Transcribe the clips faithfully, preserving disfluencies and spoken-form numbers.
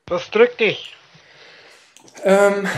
Was drückt dich? Ähm,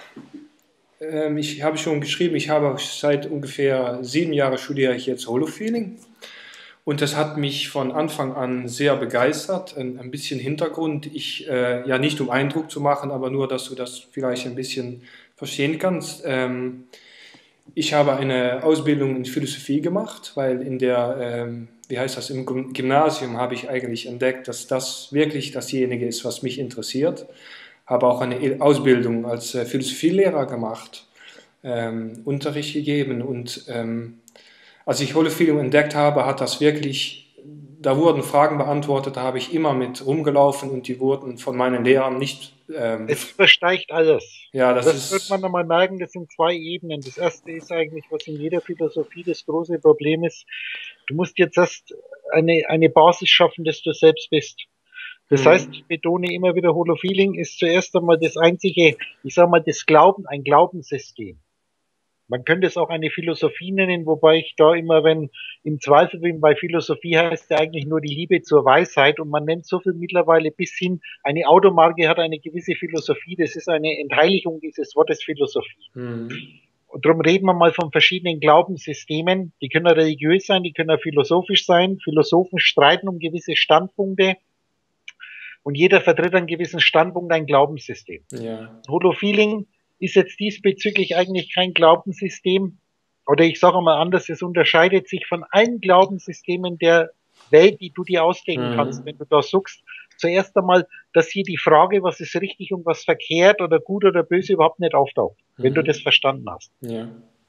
ähm, ich habe schon geschrieben, ich habe seit ungefähr sieben Jahren studiere ich jetzt Holofeeling und das hat mich von Anfang an sehr begeistert. Ein, ein bisschen Hintergrund, ich, äh, ja nicht um Eindruck zu machen, aber nur, dass du das vielleicht ein bisschen verstehen kannst. Ähm, ich habe eine Ausbildung in Philosophie gemacht, weil in der, ähm, wie heißt das, im Gymnasium habe ich eigentlich entdeckt, dass das wirklich dasjenige ist, was mich interessiert. Habe auch eine Ausbildung als äh, Philosophielehrer gemacht, ähm, Unterricht gegeben und ähm, als ich Holofilium entdeckt habe, hat das wirklich, da wurden Fragen beantwortet, da habe ich immer mit rumgelaufen und die wurden von meinen Lehrern nicht, ähm, Es übersteigt alles. ja, das Das wird man ist, nochmal merken, das sind zwei Ebenen. Das erste ist eigentlich, was in jeder Philosophie das große Problem ist. Du musst jetzt erst eine, eine Basis schaffen, dass du selbst bist. Das heißt, hm, ich betone immer wieder, Holofeeling ist zuerst einmal das einzige, ich sage mal, das Glauben, ein Glaubenssystem. Man könnte es auch eine Philosophie nennen, wobei ich da immer, wenn im Zweifel bin, bei Philosophie heißt ja eigentlich nur die Liebe zur Weisheit und man nennt so viel mittlerweile bis hin, eine Automarke hat eine gewisse Philosophie, das ist eine Entheiligung dieses Wortes Philosophie. hm, Und darum reden wir mal von verschiedenen Glaubenssystemen, die können religiös sein, die können philosophisch sein, Philosophen streiten um gewisse Standpunkte und jeder vertritt einen gewissen Standpunkt, ein Glaubenssystem. ja, Holofeeling ist jetzt diesbezüglich eigentlich kein Glaubenssystem, oder ich sage mal anders, es unterscheidet sich von allen Glaubenssystemen der Welt, die du dir ausdenken kannst, wenn hm, du da suchst. Zuerst einmal, dass hier die Frage, was ist richtig und was verkehrt oder gut oder böse überhaupt nicht auftaucht, wenn du das hm, verstanden hast. ja,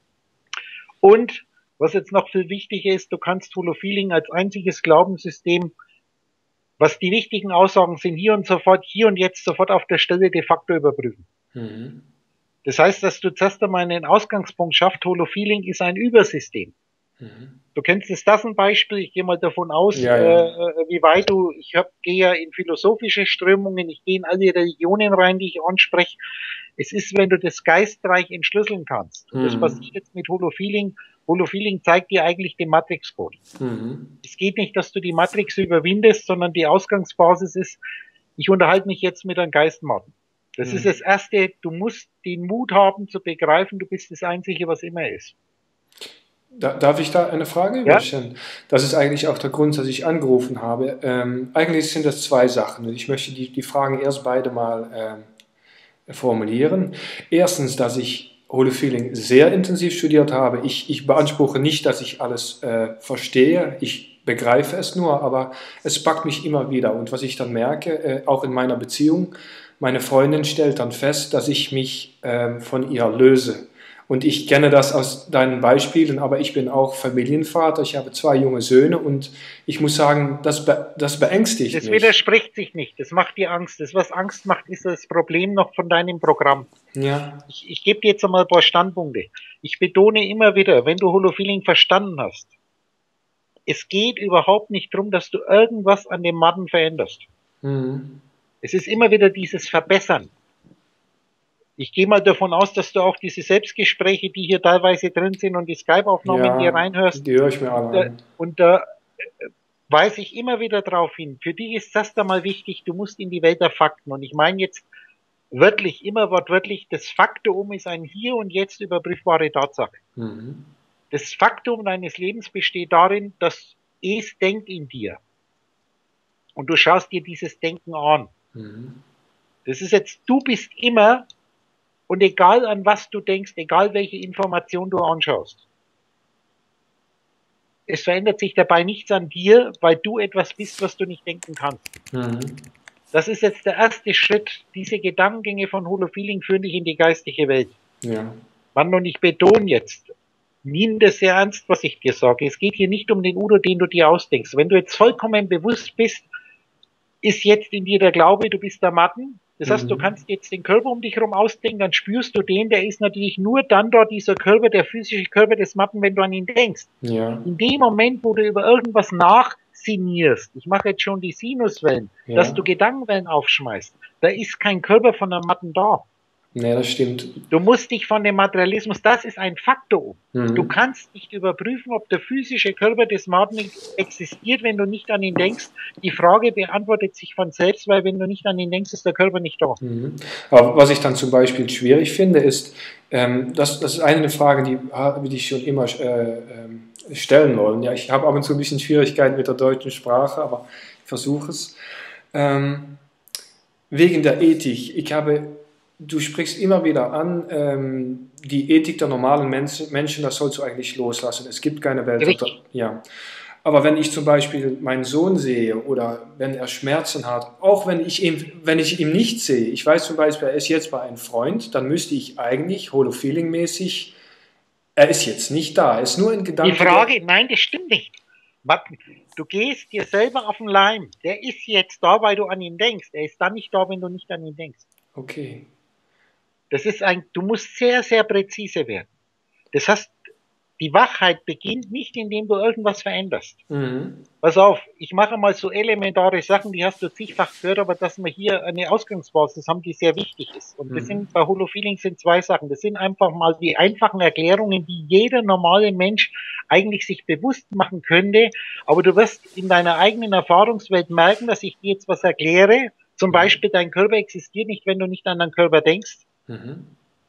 Und was jetzt noch viel wichtiger ist, du kannst Holofeeling als einziges Glaubenssystem, was die wichtigen Aussagen sind, hier und sofort, hier und jetzt sofort auf der Stelle de facto überprüfen. hm, Das heißt, dass du zuerst einmal einen Ausgangspunkt schaffst. Holofeeling ist ein Übersystem. hm, Du kennst es, das ein Beispiel. Ich gehe mal davon aus, ja, äh, ja, wie weit du, ich hab, gehe ja in philosophische Strömungen, ich gehe in alle Religionen rein, die ich anspreche. Es ist, wenn du das Geistreich entschlüsseln kannst. Und das passiert hm, jetzt mit Holofeeling. Holofeeling zeigt dir eigentlich den Matrix-Code. hm, Es geht nicht, dass du die Matrix überwindest, sondern die Ausgangsbasis ist, ich unterhalte mich jetzt mit einem Geistmaten. Das ist das hm. Erste, du musst den Mut haben zu begreifen, du bist das Einzige, was immer ist. Da, darf ich da eine Frage Ja? überstellen? Das ist eigentlich auch der Grund, dass ich angerufen habe. Ähm, eigentlich sind das zwei Sachen und ich möchte die, die Fragen erst beide mal ähm, formulieren. Erstens, dass ich Holofeeling sehr intensiv studiert habe. Ich, ich beanspruche nicht, dass ich alles äh, verstehe. Ich begreife es nur, aber es packt mich immer wieder. Und was ich dann merke, äh, auch in meiner Beziehung, meine Freundin stellt dann fest, dass ich mich äh, von ihr löse. Und ich kenne das aus deinen Beispielen, aber ich bin auch Familienvater. Ich habe zwei junge Söhne und ich muss sagen, das, be das beängstigt Das mich. widerspricht sich nicht. Das macht dir Angst. Das, was Angst macht, ist das Problem noch von deinem Programm. Ja. Ich, ich gebe dir jetzt einmal ein paar Standpunkte. Ich betone immer wieder, wenn du Holofeeling verstanden hast, es geht überhaupt nicht darum, dass du irgendwas an dem Matten veränderst. Mhm. Es ist immer wieder dieses Verbessern. Ich gehe mal davon aus, dass du auch diese Selbstgespräche, die hier teilweise drin sind und die Skype-Aufnahmen dir Ja, reinhörst, die höre ich mir alle und da, an. und da weise ich immer wieder darauf hin. Für dich ist das da mal wichtig, du musst in die Welt der Fakten. Und ich meine jetzt wörtlich, immer wortwörtlich, das Faktum ist ein hier und jetzt überprüfbare Tatsache. Mhm. Das Faktum deines Lebens besteht darin, dass es denkt in dir. Und du schaust dir dieses Denken an. Mhm. Das ist jetzt, du bist immer, und egal an was du denkst, egal welche Information du anschaust, es verändert sich dabei nichts an dir, weil du etwas bist, was du nicht denken kannst. Mhm. Das ist jetzt der erste Schritt. Diese Gedankengänge von Holofeeling führen dich in die geistige Welt. Ja. Mann, und ich betone jetzt, nimm das sehr ernst, was ich dir sage. Es geht hier nicht um den Udo, den du dir ausdenkst. Wenn du jetzt vollkommen bewusst bist, ist jetzt in dir der Glaube, du bist der Matten. Das heißt, du Mhm. kannst jetzt den Körper um dich herum ausdenken, dann spürst du den, der ist natürlich nur dann dort, dieser Körper, der physische Körper des Matten, wenn du an ihn denkst. Ja. In dem Moment, wo du über irgendwas nachsinnierst, ich mache jetzt schon die Sinuswellen, dass du Ja. Gedankenwellen aufschmeißt, da ist kein Körper von der Matten da. Nee, das stimmt. Du musst dich von dem Materialismus, das ist ein Faktum. Mhm. Du kannst nicht überprüfen, ob der physische Körper des Martin existiert, wenn du nicht an ihn denkst. Die Frage beantwortet sich von selbst, weil wenn du nicht an ihn denkst, ist der Körper nicht da. Mhm. Aber was ich dann zum Beispiel schwierig finde, ist, ähm, das, das ist eine Frage, die habe ich schon immer äh, ähm, stellen wollen. Ja, ich habe ab und zu ein bisschen Schwierigkeiten mit der deutschen Sprache, aber ich versuche es. Ähm, wegen der Ethik. Ich habe, du sprichst immer wieder an, ähm, die Ethik der normalen Menschen, Menschen, das sollst du eigentlich loslassen. Es gibt keine Welt. Richtig. Ja. Aber wenn ich zum Beispiel meinen Sohn sehe oder wenn er Schmerzen hat, auch wenn ich ihn, wenn ich ihn nicht sehe, ich weiß zum Beispiel, er ist jetzt bei einem Freund, dann müsste ich eigentlich Holo-Feeling-mäßig, er ist jetzt nicht da, er ist nur in Gedanken. Die Frage, nein, das stimmt nicht. Du gehst dir selber auf den Leim. Der ist jetzt da, weil du an ihn denkst. Er ist dann nicht da, wenn du nicht an ihn denkst. Okay. Das ist ein, du musst sehr, sehr präzise werden. Das heißt, die Wachheit beginnt nicht, indem du irgendwas veränderst. Mhm. Pass auf, ich mache mal so elementare Sachen, die hast du zigfach gehört, aber dass wir hier eine Ausgangsbasis haben, die sehr wichtig ist. Und das Mhm. sind bei Holo-Feeling sind zwei Sachen. Das sind einfach mal die einfachen Erklärungen, die jeder normale Mensch eigentlich sich bewusst machen könnte. Aber du wirst in deiner eigenen Erfahrungswelt merken, dass ich dir jetzt was erkläre. Zum Beispiel, dein Körper existiert nicht, wenn du nicht an deinen Körper denkst. Mhm.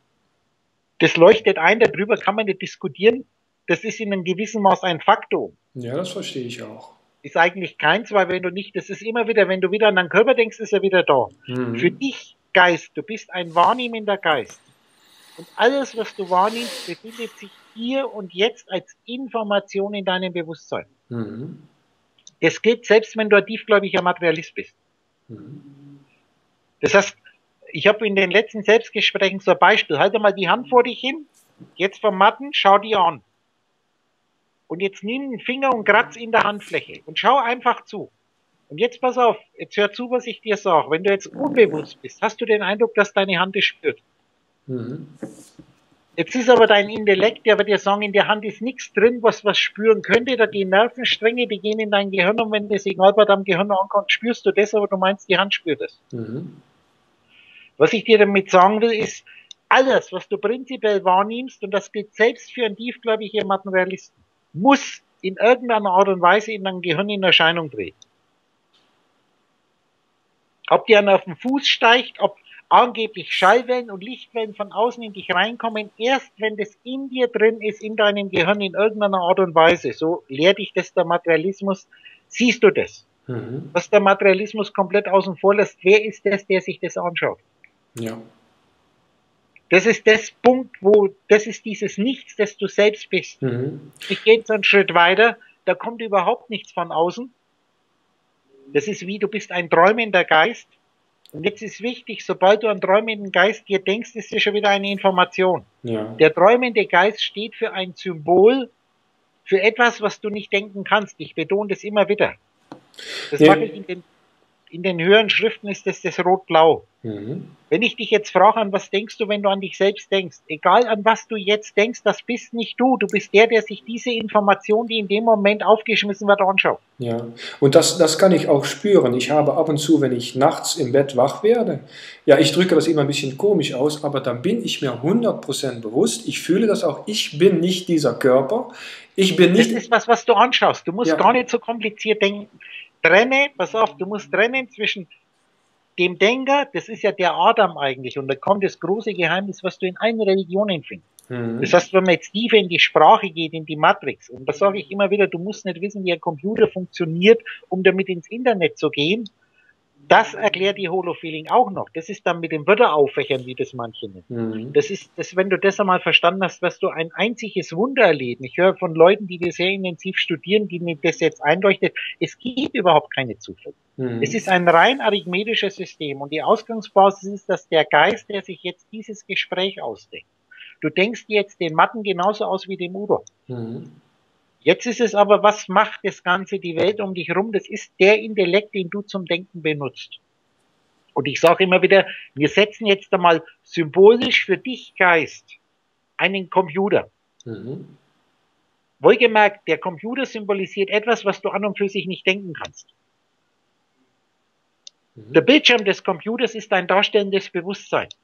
Das leuchtet ein, darüber kann man nicht diskutieren. Das ist in einem gewissen Maß ein Faktum. Ja, das verstehe ich auch. Ist eigentlich keins, weil wenn du nicht, das ist immer wieder, wenn du wieder an deinen Körper denkst, ist er wieder da. Mhm. Für dich, Geist, du bist ein wahrnehmender Geist. Und alles, was du wahrnimmst, befindet sich hier und jetzt als Information in deinem Bewusstsein. Mhm. Das gilt selbst, wenn du ein tiefgläubiger Materialist bist. Mhm. Das heißt, ich habe in den letzten Selbstgesprächen so ein Beispiel, halte mal die Hand vor dich hin, jetzt vom Matten, schau die an. Und jetzt nimm den Finger und kratz in der Handfläche und schau einfach zu. Und jetzt pass auf, jetzt hör zu, was ich dir sage. Wenn du jetzt unbewusst bist, hast du den Eindruck, dass deine Hand es spürt. Mhm. Jetzt ist aber dein Intellekt, der wird dir sagen, in der Hand ist nichts drin, was was spüren könnte. Da gehen Nervenstränge, die gehen in dein Gehirn und wenn das Signal bei deinem Gehirn ankommt, spürst du das, aber du meinst, die Hand spürt es. Mhm. Was ich dir damit sagen will, ist, alles, was du prinzipiell wahrnimmst, und das gilt selbst für einen tiefgläubigen Materialisten, muss in irgendeiner Art und Weise in deinem Gehirn in Erscheinung treten. Ob dir einer auf den Fuß steigt, ob angeblich Schallwellen und Lichtwellen von außen in dich reinkommen, erst wenn das in dir drin ist, in deinem Gehirn in irgendeiner Art und Weise, so lehrt dich das der Materialismus, siehst du das. Mhm. Was der Materialismus komplett außen vor lässt, wer ist das, der sich das anschaut? Ja. Das ist das Punkt, wo, das ist dieses Nichts, das du selbst bist. Mhm. Ich gehe jetzt einen Schritt weiter, da kommt überhaupt nichts von außen. Das ist wie, du bist ein träumender Geist. Und jetzt ist wichtig, sobald du an träumenden Geist dir denkst, ist dir schon wieder eine Information. Ja. Der träumende Geist steht für ein Symbol, für etwas, was du nicht denken kannst. Ich betone das immer wieder. Das Ja. mache ich in den, in den höheren Schriften, ist das das Rot-Blau. Mhm. Wenn ich dich jetzt frage, an was denkst du, wenn du an dich selbst denkst? Egal an was du jetzt denkst, das bist nicht du. Du bist der, der sich diese Information, die in dem Moment aufgeschmissen wird, anschaut. Ja, und das, das kann ich auch spüren. Ich habe ab und zu, wenn ich nachts im Bett wach werde, ja, ich drücke das immer ein bisschen komisch aus, aber dann bin ich mir hundert Prozent bewusst. Ich fühle das auch. Ich bin nicht dieser Körper. Ich bin nicht. Das ist was, was du anschaust. Du musst Ja. gar nicht so kompliziert denken. Trenne, pass auf, du musst trennen zwischen dem Denker, das ist ja der Adam eigentlich, und da kommt das große Geheimnis, was du in allen Religionen findest. Mhm. Das heißt, wenn man jetzt tiefer in die Sprache geht, in die Matrix, und da sage ich immer wieder, du musst nicht wissen, wie ein Computer funktioniert, um damit ins Internet zu gehen. Das erklärt die Holo-Feeling auch noch. Das ist dann mit dem Wörter auffächern, wie das manche nennen. Mhm. Das ist, das, wenn du das einmal verstanden hast, wirst du ein einziges Wunder erleben. Ich höre von Leuten, die das sehr intensiv studieren, die mir das jetzt einleuchtet. Es gibt überhaupt keine Zufälle. Mhm. Es ist ein rein arithmetisches System und die Ausgangsbasis ist, dass der Geist, der sich jetzt dieses Gespräch ausdenkt, du denkst dir jetzt den Matten genauso aus wie dem Udo. Mhm. Jetzt ist es aber, was macht das Ganze, die Welt um dich rum? Das ist der Intellekt, den du zum Denken benutzt. Und ich sage immer wieder, wir setzen jetzt einmal symbolisch für dich, Geist, einen Computer. Mhm. Wohlgemerkt, der Computer symbolisiert etwas, was du an und für sich nicht denken kannst. Mhm. Der Bildschirm des Computers ist ein darstellendes Bewusstsein.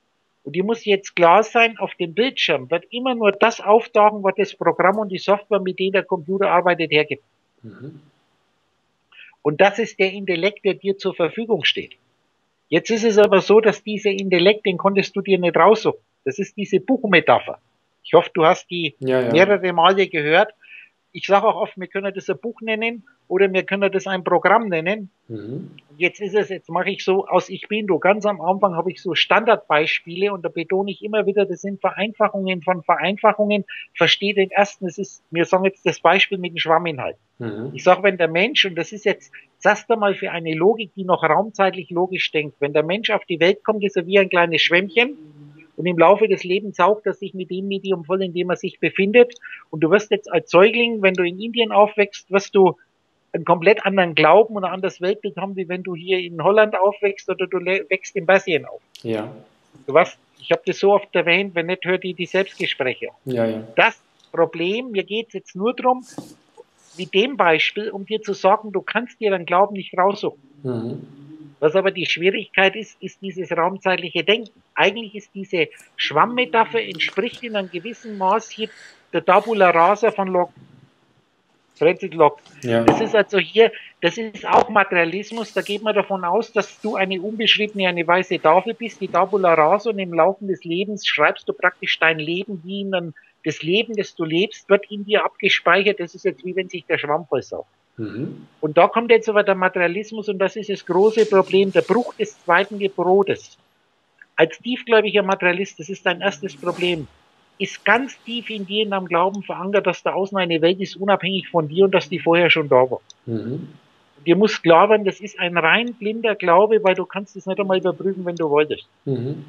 Und die muss jetzt klar sein, auf dem Bildschirm wird immer nur das auftauchen, was das Programm und die Software, mit denen der Computer arbeitet, hergibt. Mhm. Und das ist der Intellekt, der dir zur Verfügung steht. Jetzt ist es aber so, dass dieser Intellekt, den konntest du dir nicht raussuchen. Das ist diese Buchmetapher. Ich hoffe, du hast die ja, ja. mehrere Male gehört. Ich sage auch oft, wir können das ein Buch nennen oder wir können das ein Programm nennen. Mhm. Jetzt ist es, jetzt mache ich so aus Ich bin du. Ganz am Anfang habe ich so Standardbeispiele und da betone ich immer wieder, das sind Vereinfachungen von Vereinfachungen. Verstehe den ersten, das ist, wir sagen jetzt das Beispiel mit dem Schwamminhalt. Mhm. Ich sage, wenn der Mensch, und das ist jetzt, sagst du mal für eine Logik, die noch raumzeitlich logisch denkt, wenn der Mensch auf die Welt kommt, ist er wie ein kleines Schwämmchen. Und im Laufe des Lebens saugt er sich mit dem Medium voll, in dem er sich befindet. Und du wirst jetzt als Säugling, wenn du in Indien aufwächst, wirst du einen komplett anderen Glauben und ein anderes Weltbild haben, wie wenn du hier in Holland aufwächst oder du wächst in Basien auf. Ja. Du weißt, ich habe das so oft erwähnt, wenn nicht, hört die die Selbstgespräche. Ja, ja. Das Problem, mir geht es jetzt nur darum, mit dem Beispiel, um dir zu sagen, du kannst dir deinen Glauben nicht raussuchen. Mhm. Was aber die Schwierigkeit ist, ist dieses raumzeitliche Denken. Eigentlich ist diese Schwammmetapher, entspricht in einem gewissen Maß hier der Tabula Rasa von Locke. Francis Locke. Ja. Das ist also hier, das ist auch Materialismus, da geht man davon aus, dass du eine unbeschriebene, eine weiße Tafel bist, die Tabula Rasa, und im Laufe des Lebens schreibst du praktisch dein Leben, wie in einem, das Leben, das du lebst, wird in dir abgespeichert. Das ist jetzt wie wenn sich der Schwamm vollsaugt. Mhm. Und da kommt jetzt aber der Materialismus, und das ist das große Problem, der Bruch des zweiten Gebotes. Als tiefgläubiger Materialist, das ist dein erstes Problem, ist ganz tief in dir in deinem Glauben verankert, dass da außen eine Welt ist, unabhängig von dir, und dass die vorher schon da war. Mhm. Dir muss klar werden, das ist ein rein blinder Glaube, weil du kannst es nicht einmal überprüfen, wenn du wolltest. Mhm.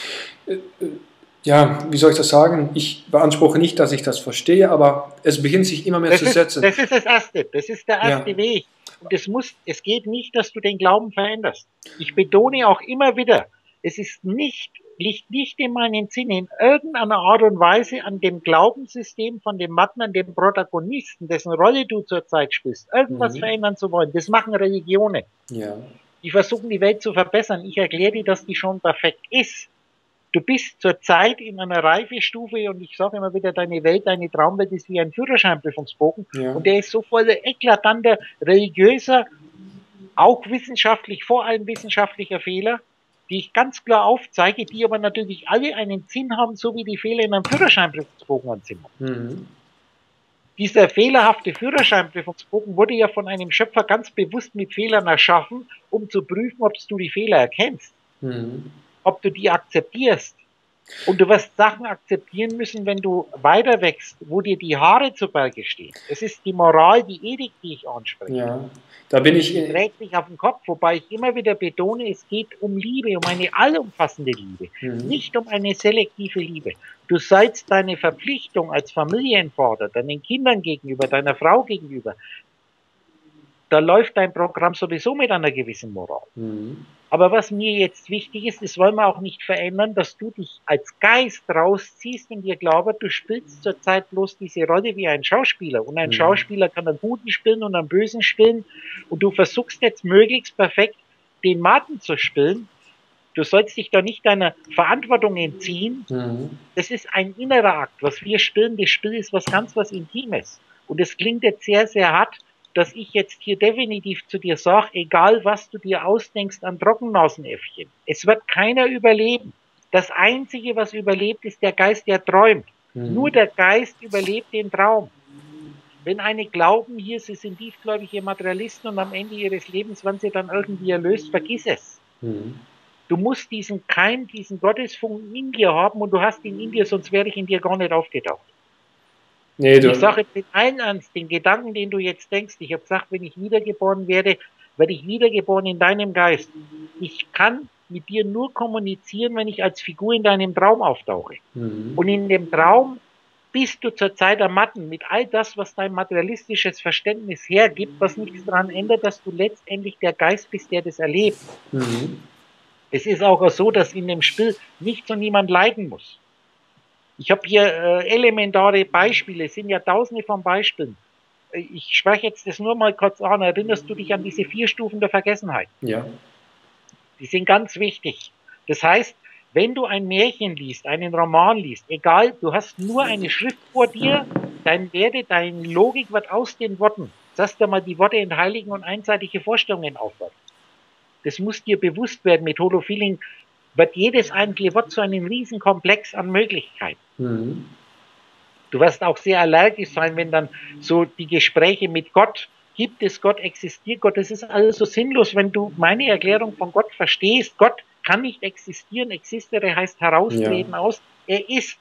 Ja, wie soll ich das sagen? Ich beanspruche nicht, dass ich das verstehe, aber es beginnt sich immer mehr das zu ist, setzen. Das ist das Erste, das ist der erste ja. Weg. Und es muss, es geht nicht, dass du den Glauben veränderst. Ich betone auch immer wieder, es ist nicht, liegt nicht in meinen Sinnen, in irgendeiner Art und Weise an dem Glaubenssystem von dem Mann, an dem Protagonisten, dessen Rolle du zurzeit spielst, irgendwas mhm. verändern zu wollen. Das machen Religionen. Ja. Die versuchen, die Welt zu verbessern. Ich erkläre dir, dass die schon perfekt ist. Du bist zurzeit in einer Reifestufe, und ich sage immer wieder, deine Welt, deine Traumwelt ist wie ein Führerscheinprüfungsbogen. Ja. Und der ist so voller eklatanter, religiöser, auch wissenschaftlich, vor allem wissenschaftlicher Fehler, die ich ganz klar aufzeige, die aber natürlich alle einen Sinn haben, so wie die Fehler in einem Führerscheinprüfungsbogen einen Sinn haben. Mhm. Dieser fehlerhafte Führerscheinprüfungsbogen wurde ja von einem Schöpfer ganz bewusst mit Fehlern erschaffen, um zu prüfen, ob du die Fehler erkennst. Mhm. Ob du die akzeptierst. Und du wirst Sachen akzeptieren müssen, wenn du weiter wächst, wo dir die Haare zu Berge stehen. Es ist die Moral, die Ethik, die ich anspreche. Ja, da bin ich. Die trägt mich auf den Kopf, wobei ich immer wieder betone, es geht um Liebe, um eine allumfassende Liebe, mhm. nicht um eine selektive Liebe. Du sollst deine Verpflichtung als Familienvater, deinen Kindern gegenüber, deiner Frau gegenüber, da läuft dein Programm sowieso mit einer gewissen Moral. Mhm. Aber was mir jetzt wichtig ist, das wollen wir auch nicht verändern, dass du dich als Geist rausziehst und dir glaubst, du spielst zurzeit bloß diese Rolle wie ein Schauspieler. Und ein mhm. Schauspieler kann einen Guten spielen und einen Bösen spielen. Und du versuchst jetzt möglichst perfekt den Martin zu spielen. Du sollst dich da nicht deiner Verantwortung entziehen. Mhm. Das ist ein innerer Akt. Was wir spielen, das Spiel ist was ganz was Intimes. Und es klingt jetzt sehr, sehr hart, dass ich jetzt hier definitiv zu dir sage, egal was du dir ausdenkst an Trockennasenäffchen, es wird keiner überleben. Das Einzige, was überlebt, ist der Geist, der träumt. Mhm. Nur der Geist überlebt den Traum. Wenn eine glauben, hier, sie sind tiefgläubige Materialisten und am Ende ihres Lebens werden sie dann irgendwie erlöst, vergiss es. Mhm. Du musst diesen Keim, diesen Gottesfunken in dir haben, und du hast ihn in dir, sonst wäre ich in dir gar nicht aufgetaucht. Nee, ich sage jetzt den einen Ernst, den Gedanken, den du jetzt denkst, ich habe gesagt, wenn ich wiedergeboren werde, werde ich wiedergeboren in deinem Geist. Ich kann mit dir nur kommunizieren, wenn ich als Figur in deinem Traum auftauche. Mhm. Und in dem Traum bist du zur Zeit der Matten mit all das, was dein materialistisches Verständnis hergibt, was nichts daran ändert, dass du letztendlich der Geist bist, der das erlebt. Mhm. Es ist auch so, dass in dem Spiel nichts und niemand leiden muss. Ich habe hier äh, elementare Beispiele, es sind ja tausende von Beispielen. Ich spreche jetzt das nur mal kurz an. Erinnerst du dich an diese vier Stufen der Vergessenheit? Ja. Die sind ganz wichtig. Das heißt, wenn du ein Märchen liest, einen Roman liest, egal, du hast nur eine Schrift vor dir, dein Werde, deine Logik wird aus den Worten, sagst du mal, die Worte in heiligen und einseitige Vorstellungen aufbauen. Das muss dir bewusst werden. Mit Holofeeling wird jedes einzelne Wort zu einem Riesenkomplex an Möglichkeiten. Mhm. Du wirst auch sehr allergisch sein, wenn dann so die Gespräche mit Gott, gibt es Gott, existiert Gott, das ist alles so sinnlos, wenn du meine Erklärung von Gott verstehst. Gott kann nicht existieren, existere heißt heraustreten ja. aus. Er ist,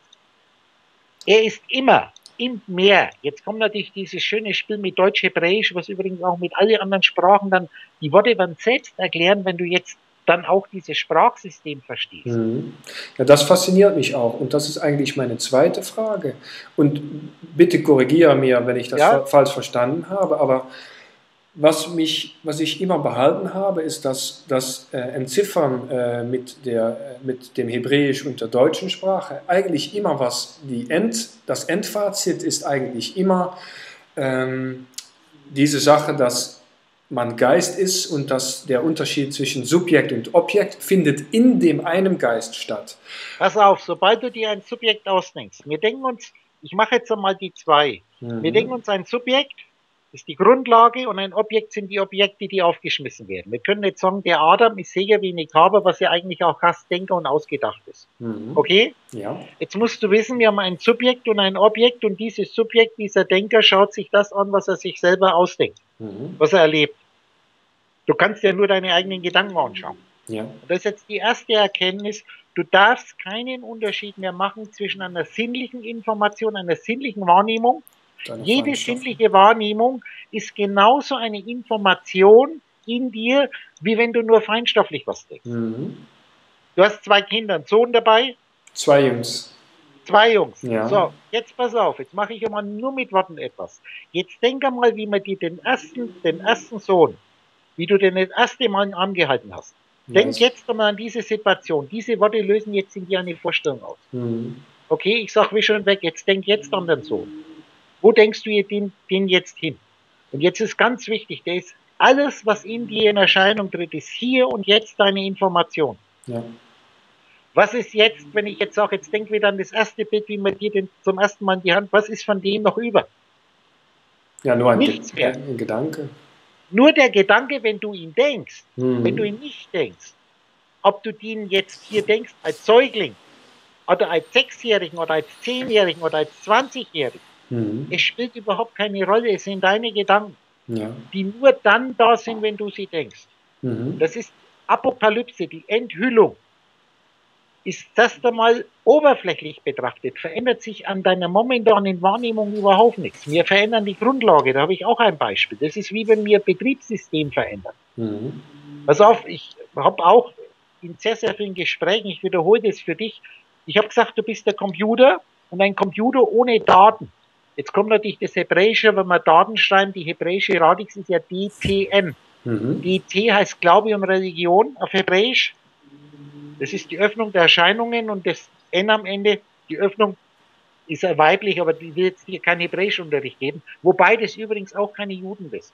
er ist immer im Meer. Jetzt kommt natürlich dieses schöne Spiel mit Deutsch-Hebräisch, was übrigens auch mit allen anderen Sprachen dann, die Worte werden selbst erklären, wenn du jetzt dann auch dieses Sprachsystem verstehst. Mhm. Ja, das fasziniert mich auch. Und das ist eigentlich meine zweite Frage. Und bitte korrigiere mir, wenn ich das ja. falsch verstanden habe, aber was, mich, was ich immer behalten habe, ist, dass das äh, Entziffern äh, mit, der, mit dem Hebräisch und der deutschen Sprache eigentlich immer was, die End, das Endfazit ist eigentlich immer ähm, diese Sache, dass man Geist ist und dass der Unterschied zwischen Subjekt und Objekt findet in dem einen Geist statt. Pass auf, sobald du dir ein Subjekt ausdenkst, wir denken uns, ich mache jetzt einmal die zwei, mhm. wir denken uns ein Subjekt, ist die Grundlage und ein Objekt sind die Objekte, die aufgeschmissen werden. Wir können jetzt sagen, der Adam ist sehr wenig Haber, was ja eigentlich auch Gast, Denker und ausgedacht ist. Mhm. Okay? Ja. Jetzt musst du wissen, wir haben ein Subjekt und ein Objekt und dieses Subjekt, dieser Denker schaut sich das an, was er sich selber ausdenkt, mhm. was er erlebt. Du kannst ja nur deine eigenen Gedanken anschauen. Ja. Und das ist jetzt die erste Erkenntnis, du darfst keinen Unterschied mehr machen zwischen einer sinnlichen Information, einer sinnlichen Wahrnehmung. Jede sinnliche Wahrnehmung ist genauso eine Information in dir, wie wenn du nur feinstofflich was denkst. Mhm. Du hast zwei Kinder, einen Sohn dabei? Zwei Jungs. Zwei Jungs. Ja. So, jetzt pass auf, jetzt mache ich einmal nur mit Worten etwas. Jetzt denk einmal, wie man dir den ersten, den ersten Sohn, wie du den das erste Mal in den Arm gehalten hast. Ja, denk jetzt einmal an diese Situation. Diese Worte lösen jetzt in dir eine Vorstellung aus. Mhm. Okay, ich sag wie schon weg, jetzt denk jetzt an den Sohn. Wo denkst du den, den jetzt hin? Und jetzt ist ganz wichtig, der ist alles, was in dir in Erscheinung tritt, ist hier und jetzt deine Information. Ja. Was ist jetzt, wenn ich jetzt sage, jetzt denk wieder an das erste Bild, wie man dir den zum ersten Mal in die Hand, was ist von dem noch über? Ja, nur ein, Nichts Ge mehr. ein Gedanke. Nur der Gedanke, wenn du ihn denkst, mhm. wenn du ihn nicht denkst, ob du den jetzt hier denkst als Säugling oder als Sechsjährigen oder als Zehnjährigen oder als Zwanzigjährigen, mhm. es spielt überhaupt keine Rolle, es sind deine Gedanken, ja. die nur dann da sind, wenn du sie denkst. Mhm. Das ist Apokalypse, die Enthüllung. Ist das einmal oberflächlich betrachtet, verändert sich an deiner momentanen Wahrnehmung überhaupt nichts. Wir verändern die Grundlage, da habe ich auch ein Beispiel. Das ist wie wenn wir Betriebssystem verändern. Mhm. Pass auf, ich habe auch in sehr, sehr vielen Gesprächen, ich wiederhole das für dich, ich habe gesagt, du bist der Computer und ein Computer ohne Daten. Jetzt kommt natürlich das Hebräische, wenn wir Daten schreiben, die hebräische Radix ist ja D T N. Mhm. D T heißt Glaube und Religion auf Hebräisch. Das ist die Öffnung der Erscheinungen und das N am Ende, die Öffnung ist ja weiblich, aber die will jetzt hier keinen Hebräischunterricht geben, wobei das übrigens auch keine Juden wissen.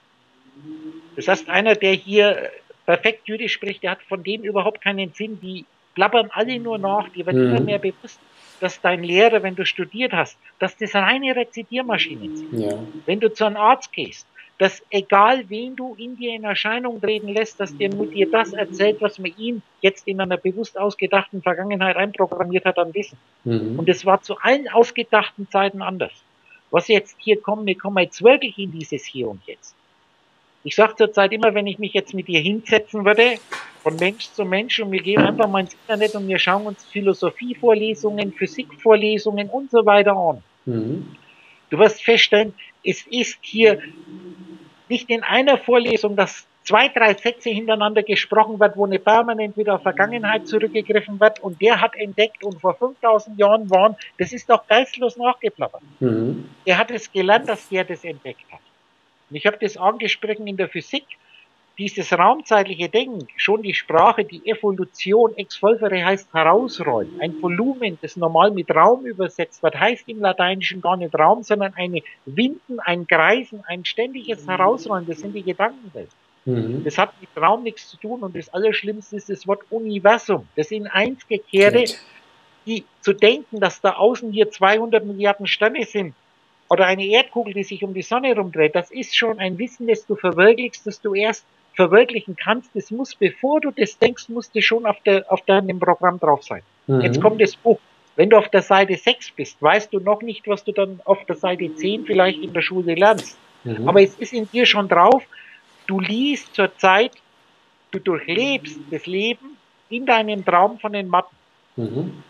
Das heißt, einer, der hier perfekt Jüdisch spricht, der hat von dem überhaupt keinen Sinn, die plappern alle nur nach, die wird mhm. immer mehr bewusst, dass dein Lehrer, wenn du studiert hast, dass das reine Rezitiermaschinen sind. Ja. Wenn du zu einem Arzt gehst, dass egal wen du in dir in Erscheinung treten lässt, dass der nur dir das erzählt, was man ihm jetzt in einer bewusst ausgedachten Vergangenheit einprogrammiert hat an Wissen. Mhm. Und es war zu allen ausgedachten Zeiten anders. Was jetzt hier kommt, wir kommen jetzt wirklich in dieses Hier und Jetzt. Ich sage zurzeit immer, wenn ich mich jetzt mit dir hinsetzen würde, von Mensch zu Mensch, und wir gehen einfach mal ins Internet und wir schauen uns Philosophievorlesungen, Physikvorlesungen und so weiter an. Mhm. Du wirst feststellen, es ist hier nicht in einer Vorlesung, dass zwei, drei Sätze hintereinander gesprochen wird, wo eine permanent wieder auf Vergangenheit zurückgegriffen wird und der hat entdeckt und vor fünftausend Jahren waren, das ist doch geistlos nachgeplappert. Mhm. Er hat es gelernt, dass der das entdeckt hat. Und ich habe das angesprochen in der Physik, dieses raumzeitliche Denken, schon die Sprache, die Evolution, ex volvere heißt herausrollen. Ein Volumen, das normal mit Raum übersetzt wird, heißt im Lateinischen gar nicht Raum, sondern eine Winden, ein Kreisen, ein ständiges Herausrollen, das sind die Gedankenwelt. Mhm. Das hat mit Raum nichts zu tun und das Allerschlimmste ist das Wort Universum. Das sind Einsgekehre, die zu denken, dass da außen hier zweihundert Milliarden Sterne sind oder eine Erdkugel, die sich um die Sonne rumdreht, das ist schon ein Wissen, das du verwirklichst, das du erst verwirklichen kannst. Das muss, bevor du das denkst, musst du schon auf, der, auf deinem Programm drauf sein. Mhm. Jetzt kommt das Buch. Wenn du auf der Seite sechs bist, weißt du noch nicht, was du dann auf der Seite zehn vielleicht in der Schule lernst. Mhm. Aber es ist in dir schon drauf, du liest zur Zeit, du durchlebst das Leben in deinem Traum von den Matten. Mhm.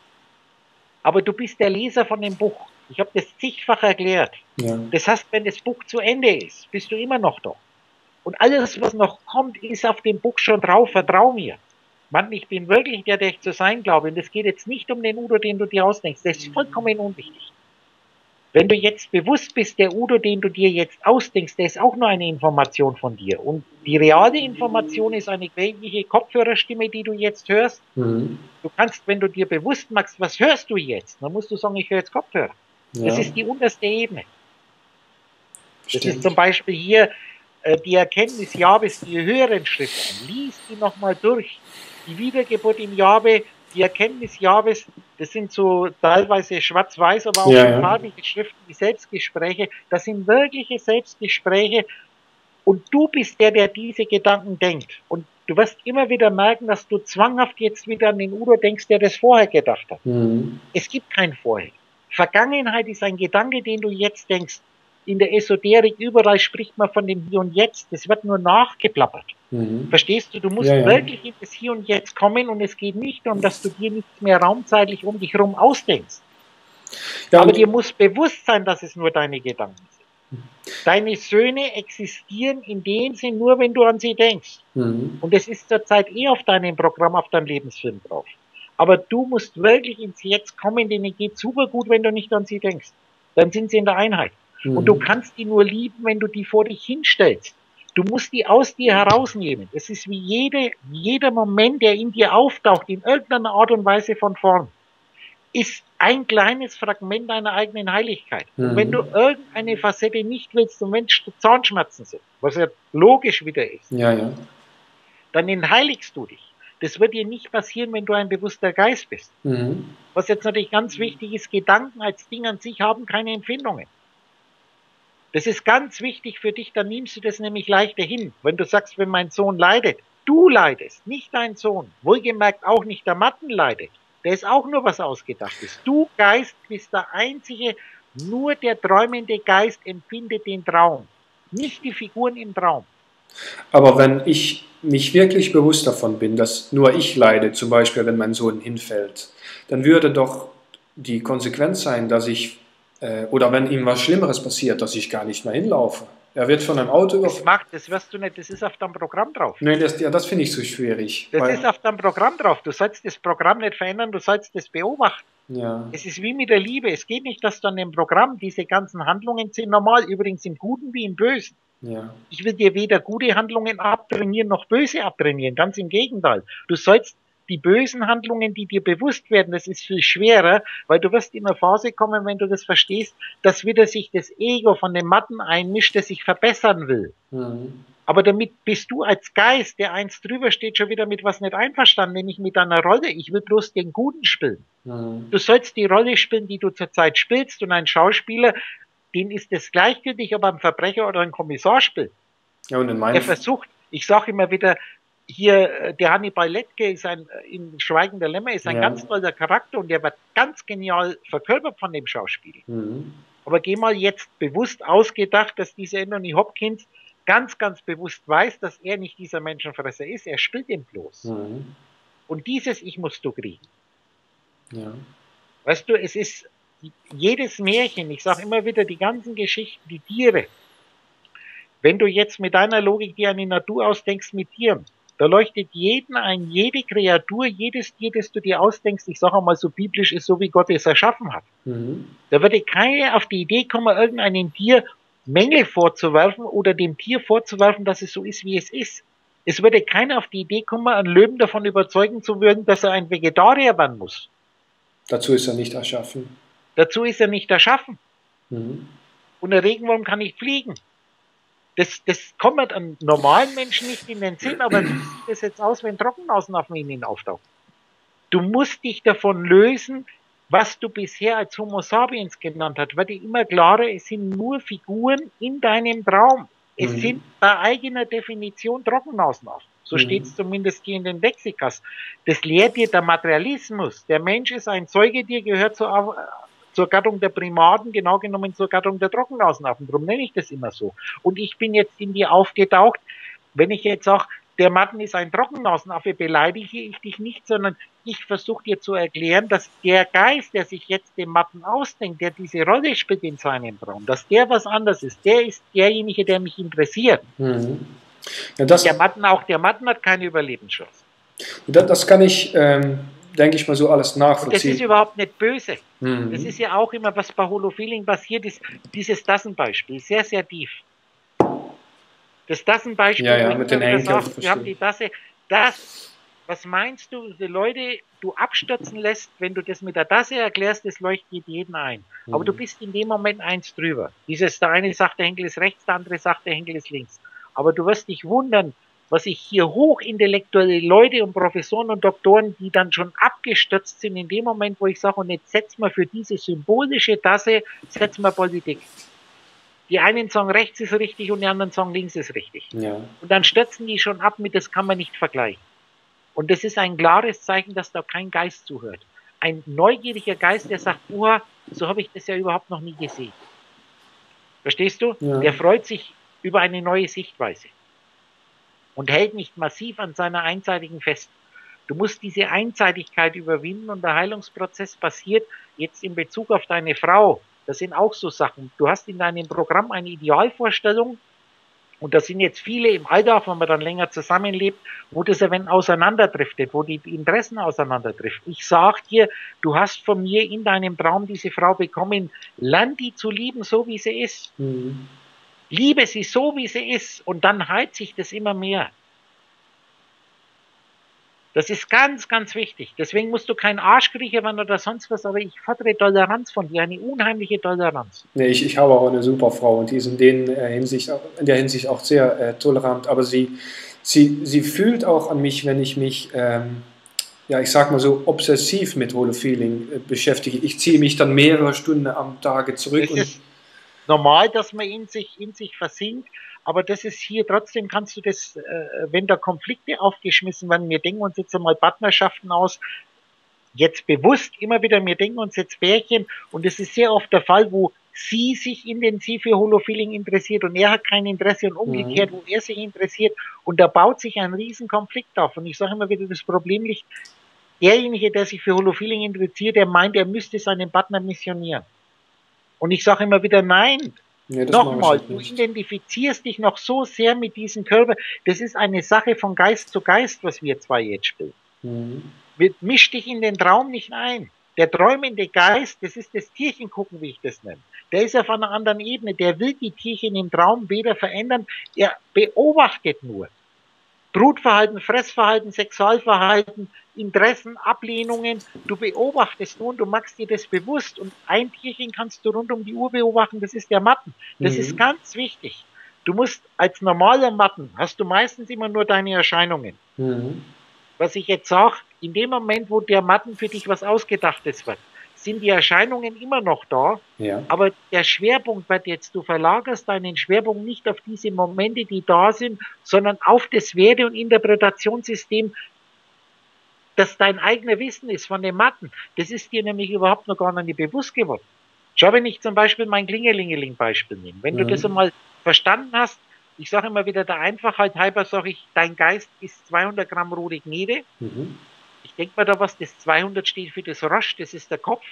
Aber du bist der Leser von dem Buch. Ich habe das zigfach erklärt. Ja. Das heißt, wenn das Buch zu Ende ist, bist du immer noch da. Und alles, was noch kommt, ist auf dem Buch schon drauf. Vertrau mir. Mann, ich bin wirklich der, der ich zu sein glaube. Und es geht jetzt nicht um den Udo, den du dir ausdenkst. Das ist vollkommen unwichtig. Wenn du jetzt bewusst bist, der Udo, den du dir jetzt ausdenkst, der ist auch nur eine Information von dir. Und die reale Information ist eine weltliche Kopfhörerstimme, die du jetzt hörst. Mhm. Du kannst, wenn du dir bewusst machst, was hörst du jetzt? Dann musst du sagen, ich höre jetzt Kopfhörer. Ja. Das ist die unterste Ebene. Das Stimmt. ist zum Beispiel hier äh, die Erkenntnis Jahwes, die höheren Schriften. Lies die nochmal durch. Die Wiedergeburt im Jahwe, die Erkenntnis Jahwes, das sind so teilweise schwarz-weiß, aber auch Ja, schon ja. farbige Schriften, die Selbstgespräche. Das sind wirkliche Selbstgespräche. Und du bist der, der diese Gedanken denkt. Und du wirst immer wieder merken, dass du zwanghaft jetzt wieder an den Udo denkst, der das vorher gedacht hat. Mhm. Es gibt kein Vorher. Vergangenheit ist ein Gedanke, den du jetzt denkst. In der Esoterik überall spricht man von dem Hier und Jetzt. Das wird nur nachgeplappert. Mhm. Verstehst du? Du musst Ja, ja. wirklich in das Hier und Jetzt kommen und es geht nicht darum, dass du dir nichts mehr raumzeitlich um dich herum ausdenkst. Ja, Aber und- dir muss bewusst sein, dass es nur deine Gedanken sind. Deine Söhne existieren in dem Sinn nur, wenn du an sie denkst. Mhm. Und es ist zurzeit eh auf deinem Programm, auf deinem Lebensfilm drauf. Aber du musst wirklich ins Jetzt kommen, denen geht super gut, wenn du nicht an sie denkst. Dann sind sie in der Einheit. Mhm. Und du kannst die nur lieben, wenn du die vor dich hinstellst. Du musst die aus dir herausnehmen. Es ist wie jede, jeder Moment, der in dir auftaucht, in irgendeiner Art und Weise von vorn, ist ein kleines Fragment deiner eigenen Heiligkeit. Mhm. Und wenn du irgendeine Facette nicht willst und wenn Zahnschmerzen sind, was ja logisch wieder ist, Ja, ja. dann entheiligst du dich. Das wird dir nicht passieren, wenn du ein bewusster Geist bist. Mhm. Was jetzt natürlich ganz wichtig ist, Gedanken als Ding an sich haben keine Empfindungen. Das ist ganz wichtig für dich, dann nimmst du das nämlich leichter hin. Wenn du sagst, wenn mein Sohn leidet, du leidest, nicht dein Sohn. Wohlgemerkt auch nicht der Matten leidet. Der ist auch nur was Ausgedachtes. Du Geist bist der einzige, nur der träumende Geist empfindet den Traum. Nicht die Figuren im Traum. Aber wenn ich mich wirklich bewusst davon bin, dass nur ich leide, zum Beispiel wenn mein Sohn hinfällt, dann würde doch die Konsequenz sein, dass ich, äh, oder wenn ihm was Schlimmeres passiert, dass ich gar nicht mehr hinlaufe. Er wird von einem Auto Das überfahren. macht, das wirst du nicht, das ist auf deinem Programm drauf. Nein, das, ja, das finde ich so schwierig. Das weil, ist auf deinem Programm drauf. Du sollst das Programm nicht verändern, du sollst das beobachten. ja, Es ist wie mit der Liebe. Es geht nicht, dass du an dem Programm, diese ganzen Handlungen sind normal, übrigens im Guten wie im Bösen. ja, Ich will dir weder gute Handlungen abtrainieren noch böse abtrainieren. Ganz im Gegenteil. Du sollst die bösen Handlungen, die dir bewusst werden, das ist viel schwerer, weil du wirst in eine Phase kommen, wenn du das verstehst, dass wieder sich das Ego von dem Matten einmischt, das sich verbessern will. mhm. Aber damit bist du als Geist, der eins drüber steht, schon wieder mit was nicht einverstanden, nämlich mit deiner Rolle. Ich will bloß den Guten spielen. Mhm. Du sollst die Rolle spielen, die du zurzeit spielst, und ein Schauspieler, dem ist es gleichgültig, ob er ein Verbrecher oder ein Kommissar spielt. Ja, und in Er meinem versucht, ich sage immer wieder, hier, der Hannibal Lecter ist ein, in Schweigen der Lämmer ist ein Ja. ganz toller Charakter und der wird ganz genial verkörpert von dem Schauspieler. mhm. Aber geh mal jetzt bewusst ausgedacht, dass dieser Anthony Hopkins ganz, ganz bewusst weiß, dass er nicht dieser Menschenfresser ist. Er spielt ihn bloß. Mhm. Und dieses Ich musst du kriegen. Ja. Weißt du, es ist jedes Märchen, ich sage immer wieder, die ganzen Geschichten, die Tiere. Wenn du jetzt mit deiner Logik dir eine Natur ausdenkst mit Tieren, da leuchtet jeden ein, jede Kreatur, jedes Tier, das du dir ausdenkst, ich sage einmal so biblisch, ist so, wie Gott es erschaffen hat. Mhm. Da würde keiner auf die Idee kommen, irgendeinem Tier Mängel vorzuwerfen oder dem Tier vorzuwerfen, dass es so ist, wie es ist. Es würde keiner auf die Idee kommen, einen Löwen davon überzeugen zu würden, dass er ein Vegetarier werden muss. Dazu ist er nicht erschaffen. Dazu ist er nicht erschaffen. Mhm. Und der Regenwurm kann nicht fliegen. Das, das kommt an normalen Menschen nicht in den Sinn, aber wie sieht das jetzt aus, wenn Trockenaußenaffen in ihnen auftauchen? Du musst dich davon lösen, was du bisher als Homo sapiens genannt hast. Wird dir immer klarer, es sind nur Figuren in deinem Traum. Es Mhm. sind bei eigener Definition Trockenaußenaffen. So Mhm. steht es zumindest hier in den Lexikas. Das lehrt dir der Materialismus. Der Mensch ist ein Säugetier, gehört zur, zur Gattung der Primaten, genau genommen zur Gattung der Trockenaußenaffen. Darum nenne ich das immer so. Und ich bin jetzt in dir aufgetaucht. Wenn ich jetzt auch, der Matten ist ein Trockenaußenaffe, beleidige ich dich nicht, sondern ich versuche dir zu erklären, dass der Geist, der sich jetzt dem Matten ausdenkt, der diese Rolle spielt in seinem Traum, dass der was anderes ist. Der ist derjenige, der mich interessiert. Mhm. Ja, das, Der Matten, auch der Matten hat keine Überlebenschance. das, das kann ich, ähm, denke ich mal, so alles Und das nachvollziehen. ist überhaupt nicht böse. Mhm. Das ist ja auch immer, was bei Holofeeling passiert ist, dieses Tassenbeispiel, sehr, sehr tief. Das Tassenbeispiel, Ja, ja, wo ich mit immer den wieder Henkeln, sage, wir haben die Tasse, das, was meinst du, die Leute, du abstürzen lässt, wenn du das mit der Tasse erklärst, das leuchtet jeden ein. Mhm. Aber du bist in dem Moment eins drüber. Dieses, der eine sagt, der Henkel ist rechts, der andere sagt, der Henkel ist links. Aber du wirst dich wundern, was ich hier hochintellektuelle Leute und Professoren und Doktoren, die dann schon abgestürzt sind, in dem Moment, wo ich sage, und jetzt setz mal für diese symbolische Tasse, setz mal Politik. Die einen sagen, rechts ist richtig und die anderen sagen, links ist richtig. Ja. Und dann stürzen die schon ab mit, das kann man nicht vergleichen. Und das ist ein klares Zeichen, dass da kein Geist zuhört. Ein neugieriger Geist, der sagt, oh, so habe ich das ja überhaupt noch nie gesehen. Verstehst du? Ja. Der freut sich über eine neue Sichtweise und hält nicht massiv an seiner einseitigen fest. Du musst diese Einseitigkeit überwinden und der Heilungsprozess passiert jetzt in Bezug auf deine Frau. Das sind auch so Sachen. Du hast in deinem Programm eine Idealvorstellung und da sind jetzt viele im Alltag, wenn man dann länger zusammenlebt, wo das ein wenig auseinanderdriftet, wo die Interessen auseinanderdriften. Ich sage dir, du hast von mir in deinem Traum diese Frau bekommen, lern die zu lieben, so wie sie ist. Mhm. Liebe sie so, wie sie ist und dann heilt sich das immer mehr. Das ist ganz, ganz wichtig. Deswegen musst du kein Arschkriecher werden oder sonst was, aber ich fordere Toleranz von dir, eine unheimliche Toleranz. Nee, ich, ich habe auch eine super Frau und die ist in, den, äh, Hinsicht, in der Hinsicht auch sehr äh, tolerant, aber sie, sie, sie fühlt auch an mich, wenn ich mich, ähm, ja, ich sag mal so, obsessiv mit Holofeeling äh, beschäftige. Ich ziehe mich dann mehrere Stunden am Tage zurück. Es und ist normal, dass man in sich, in sich versinkt, aber das ist hier, trotzdem kannst du das, äh, wenn da Konflikte aufgeschmissen werden, wir denken uns jetzt einmal Partnerschaften aus, jetzt bewusst immer wieder, wir denken uns jetzt Pärchen und es ist sehr oft der Fall, wo sie sich intensiv für Holofeeling interessiert und er hat kein Interesse und umgekehrt, Mhm. wo er sich interessiert und da baut sich ein Riesenkonflikt auf und ich sage immer wieder, das Problem liegt, derjenige, der sich für Holofeeling interessiert, der meint, er müsste seinen Partner missionieren. Und ich sage immer wieder, nein, Nee, das mache ich nochmal, auch du nicht. identifizierst dich noch so sehr mit diesem Körper, das ist eine Sache von Geist zu Geist, was wir zwei jetzt spielen. Mhm. Misch dich in den Traum nicht ein. Der träumende Geist, das ist das Tierchen gucken, wie ich das nenne. Der ist auf einer anderen Ebene. Der will die Tierchen im Traum weder verändern, er beobachtet nur. Brutverhalten, Fressverhalten, Sexualverhalten, Interessen, Ablehnungen. Du beobachtest nur und du machst dir das bewusst. Und ein Tierchen kannst du rund um die Uhr beobachten, das ist der Matten. Das Mhm. ist ganz wichtig. Du musst als normaler Matten, hast du meistens immer nur deine Erscheinungen. Mhm. Was ich jetzt sage, in dem Moment, wo der Matten für dich was Ausgedachtes wird, sind die Erscheinungen immer noch da, Ja. aber der Schwerpunkt wird jetzt, du verlagerst deinen Schwerpunkt nicht auf diese Momente, die da sind, sondern auf das Werte- und Interpretationssystem, das dein eigener Wissen ist von dem Matten. Das ist dir nämlich überhaupt noch gar nicht bewusst geworden. Schau, wenn ich zum Beispiel mein Klingelingeling-Beispiel nehme, wenn Mhm. du das einmal verstanden hast, ich sage immer wieder der Einfachheit halber, sage ich, dein Geist ist zweihundert Gramm rote Gnede. Mhm. Ich denke mal da was, das zweihundert steht für das Rosch, das ist der Kopf.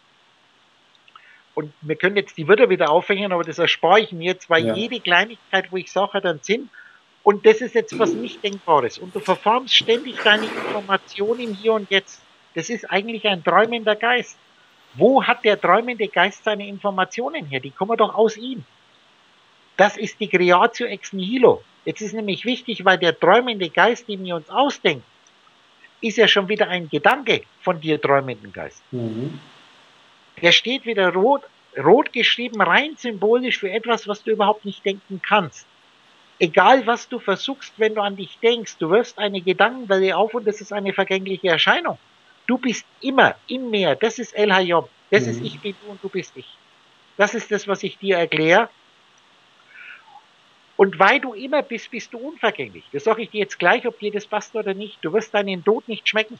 Und wir können jetzt die Wörter wieder aufhängen, aber das erspare ich mir jetzt, weil Ja. jede Kleinigkeit, wo ich sage, hat einen Sinn. Und das ist jetzt was nicht Denkbares. Und du verformst ständig deine Information im Hier und Jetzt. Das ist eigentlich ein träumender Geist. Wo hat der träumende Geist seine Informationen her? Die kommen doch aus ihm. Das ist die Creatio ex nihilo. Jetzt ist nämlich wichtig, weil der träumende Geist, den wir uns ausdenken, ist ja schon wieder ein Gedanke von dir träumenden Geist. Mhm. Der steht wieder rot, rot geschrieben, rein symbolisch für etwas, was du überhaupt nicht denken kannst. egal was du versuchst, wenn du an dich denkst, du wirfst eine Gedankenwelle auf und das ist eine vergängliche Erscheinung. Du bist immer im Meer, das ist El Hayom, das ist Mhm. ich bin du und du bist ich. Das ist das, was ich dir erkläre. Und weil du immer bist, bist du unvergänglich. Das sage ich dir jetzt gleich, ob dir das passt oder nicht. Du wirst deinen Tod nicht schmecken.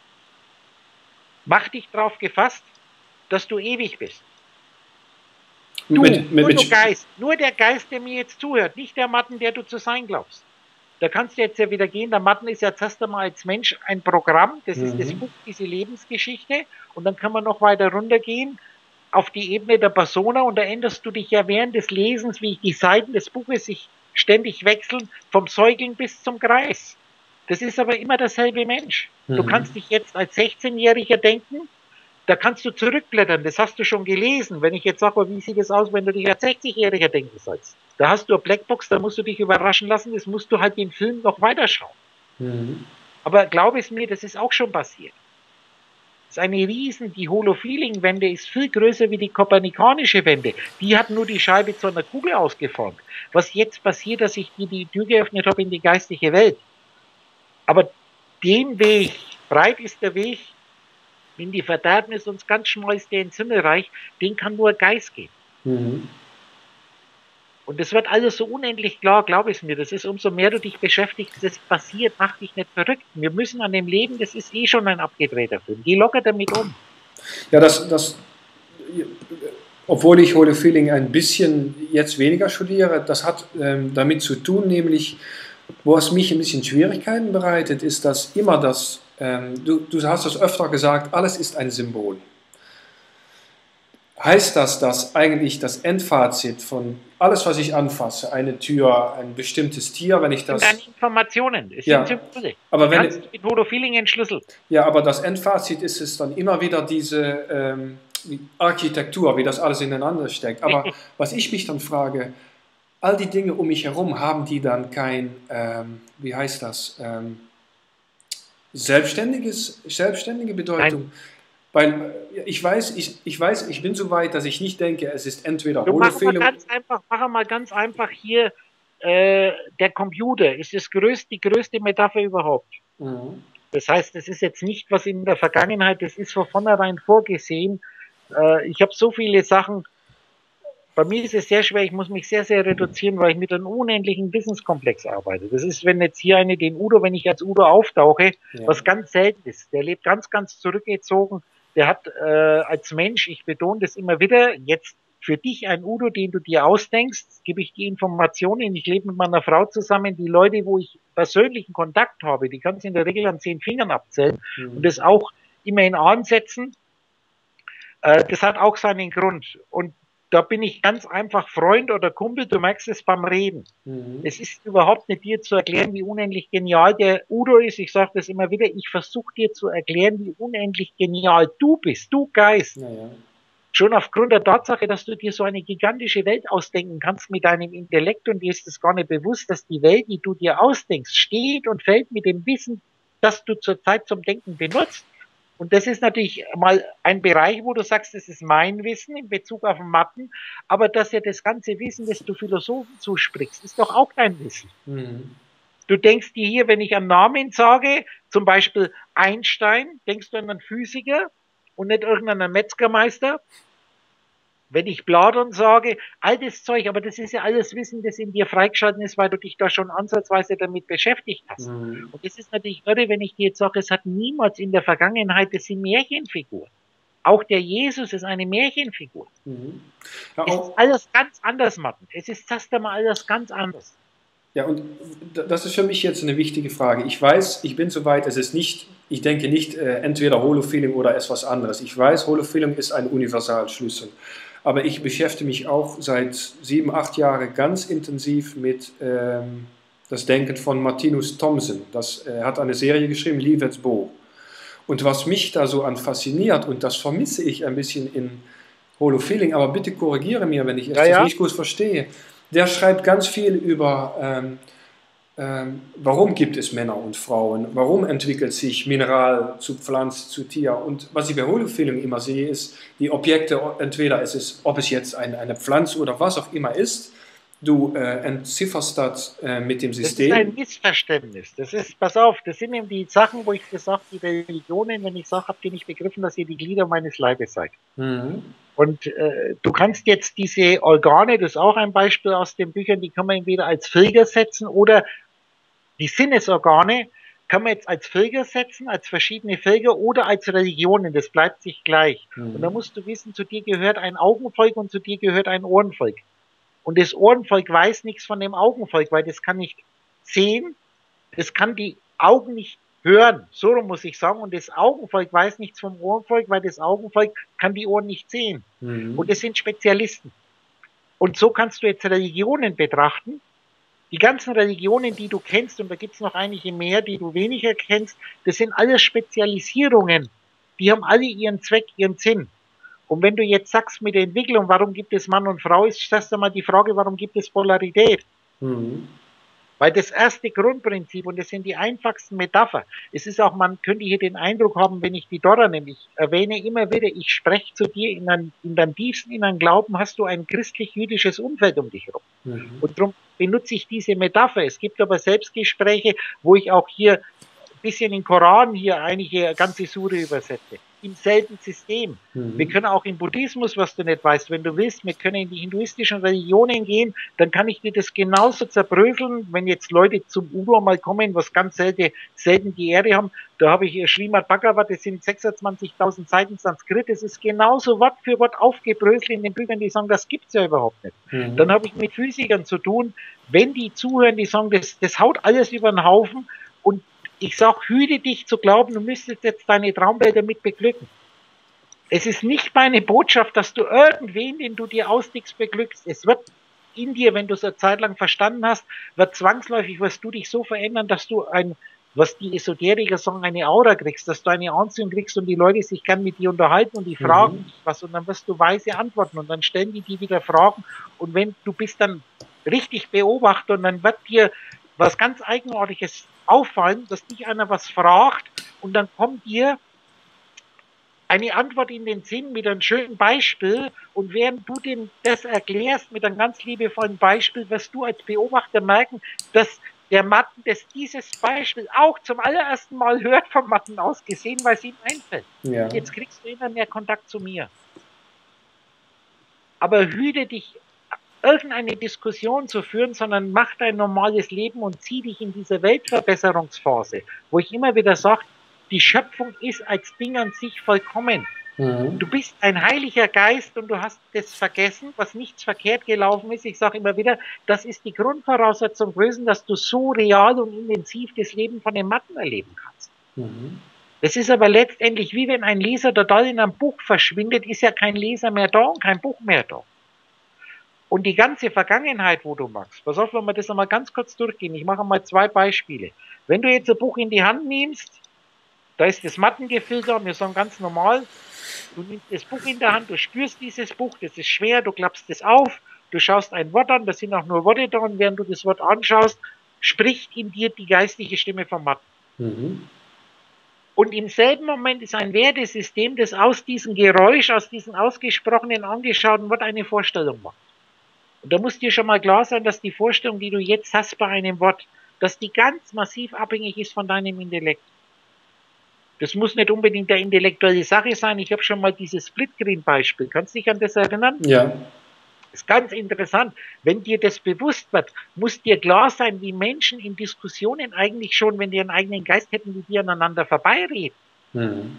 Mach dich drauf gefasst, dass du ewig bist. Du, Mit, mit, nur du mit, Geist, nur der Geist, der mir jetzt zuhört, nicht der Matten, der du zu sein glaubst. Da kannst du jetzt ja wieder gehen. Der Matten ist ja zuerst einmal als Mensch ein Programm, das ist das mhm. Buch, diese Lebensgeschichte. Und dann kann man noch weiter runtergehen auf die Ebene der Persona und da änderst du dich ja während des Lesens, wie die Seiten des Buches sich ständig wechseln, vom Säugling bis zum Greis. Das ist aber immer derselbe Mensch. Du Mhm. kannst dich jetzt als sechzehnjähriger denken, da kannst du zurückblättern, das hast du schon gelesen. Wenn ich jetzt sage, wie sieht es aus, wenn du dich als sechzigjähriger denken sollst? Da hast du eine Blackbox, da musst du dich überraschen lassen, das musst du halt den Film noch weiterschauen. Mhm. Aber glaube es mir, das ist auch schon passiert. Das ist eine riesen, die Holo-Feeling-Wende ist viel größer wie die kopernikanische Wende. Die hat nur die Scheibe zu einer Kugel ausgeformt. Was jetzt passiert, dass ich dir die Tür geöffnet habe in die geistige Welt. Aber den Weg, breit ist der Weg, in die Verderbnis und ganz schmal ist der ins Himmelreich, den kann nur Geist gehen. Mhm. Und das wird alles so unendlich klar, glaube ich mir. Das ist, umso mehr du dich beschäftigst, das passiert, mach dich nicht verrückt. Wir müssen an dem Leben, das ist eh schon ein abgedrehter Film. Geh locker damit um. Ja, das, das, obwohl ich Holo Feeling ein bisschen jetzt weniger studiere, das hat ähm, damit zu tun, nämlich, wo es mich ein bisschen Schwierigkeiten bereitet, ist, dass immer das, ähm, du, du hast es öfter gesagt, alles ist ein Symbol. Heißt das, dass eigentlich das Endfazit von alles, was ich anfasse, eine Tür, ein bestimmtes Tier, wenn ich Das sind das... deine Informationen, es Ja, sind Symbole. aber Die wenn, kannst du mit Holo-Feeling entschlüsseln. ja, aber das Endfazit ist es dann immer wieder diese ähm, Architektur, wie das alles ineinander steckt. Aber was ich mich dann frage, all die Dinge um mich herum, haben die dann kein, ähm, wie heißt das, ähm, selbstständiges, selbstständige Bedeutung? Nein, Weil äh, ich weiß, ich, ich weiß, ich bin so weit, dass ich nicht denke, es ist entweder du mach mal Holofehlung. ganz einfach, mach mal ganz einfach hier, äh, der Computer ist das größte, die größte Metapher überhaupt. Mhm. Das heißt, es ist jetzt nicht was in der Vergangenheit, das ist von vornherein vorgesehen. Äh, ich habe so viele Sachen, bei mir ist es sehr schwer, ich muss mich sehr, sehr reduzieren, weil ich mit einem unendlichen Wissenskomplex arbeite. Das ist, wenn jetzt hier eine den Udo, wenn ich als Udo auftauche, Ja. was ganz selten ist. Der lebt ganz, ganz zurückgezogen. Der hat äh, als Mensch, ich betone das immer wieder, jetzt für dich ein Udo, den du dir ausdenkst, gebe ich die Informationen. Ich lebe mit meiner Frau zusammen. Die Leute, wo ich persönlichen Kontakt habe, die kannst du in der Regel an zehn Fingern abzählen Mhm. und das auch immer in Ansätzen. Äh, das hat auch seinen Grund. Und da bin ich ganz einfach Freund oder Kumpel, du merkst es beim Reden. Mhm. Es ist überhaupt nicht dir zu erklären, wie unendlich genial der Udo ist. Ich sage das immer wieder, ich versuche dir zu erklären, wie unendlich genial du bist, du Geist. Naja. Schon aufgrund der Tatsache, dass du dir so eine gigantische Welt ausdenken kannst mit deinem Intellekt und dir ist es gar nicht bewusst, dass die Welt, die du dir ausdenkst, steht und fällt mit dem Wissen, das du zurzeit zum Denken benutzt. Und das ist natürlich mal ein Bereich, wo du sagst, das ist mein Wissen in Bezug auf den Matten, aber dass ja das ganze Wissen, das du Philosophen zusprichst, ist doch auch dein Wissen. Mhm. Du denkst dir hier, wenn ich einen Namen sage, zum Beispiel Einstein, denkst du an einen Physiker und nicht irgendeinen Metzgermeister. Wenn ich Platon sage, all das Zeug, aber das ist ja alles Wissen, das in dir freigeschalten ist, weil du dich da schon ansatzweise damit beschäftigt hast. Mhm. Und das ist natürlich irre, wenn ich dir jetzt sage, es hat niemals in der Vergangenheit, das sind Märchenfiguren. Auch der Jesus ist eine Märchenfigur. Mhm. Ja, Es auch, ist alles ganz anders, Martin. Es ist fast einmal alles ganz anders. ja, und das ist für mich jetzt eine wichtige Frage. Ich weiß, ich bin soweit, es ist nicht, ich denke nicht äh, entweder Holofeeling oder etwas anderes. Ich weiß, Holofeeling ist ein Universalschlüssel. Aber ich beschäftige mich auch seit sieben, acht Jahren ganz intensiv mit ähm, das Denken von Martinus Thompson. Das, er hat eine Serie geschrieben, Livet's Bo. Und was mich da so an fasziniert, und das vermisse ich ein bisschen in Holofeeling, aber bitte korrigiere mir, wenn ich es Ja, ja. nicht gut verstehe, der schreibt ganz viel über, ähm, ähm, warum gibt es Männer und Frauen, warum entwickelt sich Mineral zu Pflanze, zu Tier. Und was ich bei Holofeeling immer sehe, ist, die Objekte, entweder es ist, ob es jetzt eine, eine Pflanze oder was auch immer ist, du äh, entzifferst das äh, mit dem System. Das ist ein Missverständnis. Das ist, pass auf, das sind eben die Sachen, wo ich gesagt habe, die Religionen, wenn ich sage, habt ihr nicht begriffen, dass ihr die Glieder meines Leibes seid. Mhm. Und äh, du kannst jetzt diese Organe, das ist auch ein Beispiel aus den Büchern, die kann man entweder als Filger setzen oder die Sinnesorgane kann man jetzt als Filger setzen, als verschiedene Filger oder als Religionen, das bleibt sich gleich. Mhm. Und da musst du wissen, zu dir gehört ein Augenvolk und zu dir gehört ein Ohrenvolk. Und das Ohrenvolk weiß nichts von dem Augenvolk, weil das kann nicht sehen, das kann die Augen nicht hören, so muss ich sagen. Und das Augenvolk weiß nichts vom Ohrenvolk, weil das Augenvolk kann die Ohren nicht sehen. Mhm. Und das sind Spezialisten. Und so kannst du jetzt Religionen betrachten. Die ganzen Religionen, die du kennst, und da gibt es noch einige mehr, die du weniger kennst, das sind alles Spezialisierungen. Die haben alle ihren Zweck, ihren Sinn. Und wenn du jetzt sagst mit der Entwicklung, warum gibt es Mann und Frau, ist erst einmal die Frage, warum gibt es Polarität? Mhm. Weil das erste Grundprinzip, und das sind die einfachsten Metaphern, es ist auch, man könnte hier den Eindruck haben, wenn ich die Dora nehme, ich erwähne immer wieder, ich spreche zu dir, in, ein, in deinem tiefsten Inneren Glauben hast du ein christlich-jüdisches Umfeld um dich herum. Mhm. Und darum benutze ich diese Metapher. Es gibt aber Selbstgespräche, wo ich auch hier ein bisschen im Koran hier einige ganze Sure übersetze. Im selben System. Mhm. Wir können auch im Buddhismus, was du nicht weißt, wenn du willst, wir können in die hinduistischen Religionen gehen, dann kann ich dir das genauso zerbröseln, wenn jetzt Leute zum Udo mal kommen, was ganz selten, selten die Ehre haben, da habe ich hier Srimad Bhagavad, das sind sechsundzwanzigtausend Seiten Sanskrit, das ist genauso Wort für Wort aufgebröselt in den Büchern, die sagen, das gibt's ja überhaupt nicht. Mhm. Dann habe ich mit Physikern zu tun, wenn die zuhören, die sagen, das, das haut alles über den Haufen und ich sage, hüte dich zu glauben, du müsstest jetzt deine Traumwelt damit beglücken. Es ist nicht meine Botschaft, dass du irgendwen, den du dir ausdeckst, beglückst. Es wird in dir, wenn du es eine Zeit lang verstanden hast, wird zwangsläufig, wirst du dich so verändern, dass du ein, was die Esoteriker sagen, eine Aura kriegst, dass du eine Anziehung kriegst und die Leute sich gern mit dir unterhalten und die Mhm. fragen dich was und dann wirst du weise antworten und dann stellen die dir wieder Fragen und wenn du bist dann richtig beobachtet und dann wird dir was ganz Eigenartiges auffallen, dass dich einer was fragt und dann kommt dir eine Antwort in den Sinn mit einem schönen Beispiel und während du dem das erklärst mit einem ganz liebevollen Beispiel, wirst du als Beobachter merken, dass der Matten, dass dieses Beispiel auch zum allerersten Mal hört vom Matten aus gesehen, weil es ihm einfällt. Ja. Und jetzt kriegst du immer mehr Kontakt zu mir. Aber hüte dich, irgendeine Diskussion zu führen, sondern mach dein normales Leben und zieh dich in diese Weltverbesserungsphase, wo ich immer wieder sage, die Schöpfung ist als Ding an sich vollkommen. Mhm. Du bist ein heiliger Geist und du hast das vergessen, was nichts verkehrt gelaufen ist. Ich sage immer wieder, das ist die Grundvoraussetzung gewesen, dass du so real und intensiv das Leben von den Matten erleben kannst. Mhm. Das ist aber letztendlich wie wenn ein Leser total in einem Buch verschwindet, ist ja kein Leser mehr da und kein Buch mehr da. Und die ganze Vergangenheit, wo du machst, pass auf, wenn wir das einmal ganz kurz durchgehen, ich mache mal zwei Beispiele. Wenn du jetzt ein Buch in die Hand nimmst, da ist das Mattengefilter, wir sagen ganz normal, du nimmst das Buch in der Hand, du spürst dieses Buch, das ist schwer, du klappst es auf, du schaust ein Wort an, da sind auch nur Worte da und während du das Wort anschaust, spricht in dir die geistige Stimme vom Matten. Mhm. Und im selben Moment ist ein Wertesystem, das aus diesem Geräusch, aus diesem ausgesprochenen, angeschauten Wort eine Vorstellung macht. Und da muss dir schon mal klar sein, dass die Vorstellung, die du jetzt hast bei einem Wort, dass die ganz massiv abhängig ist von deinem Intellekt. Das muss nicht unbedingt der intellektuelle Sache sein. Ich habe schon mal dieses Splitgreen-Beispiel. Kannst du dich an das erinnern? Ja. Das ist ganz interessant. Wenn dir das bewusst wird, muss dir klar sein, wie Menschen in Diskussionen eigentlich schon, wenn die einen eigenen Geist hätten, wie die aneinander vorbeireden. Mhm.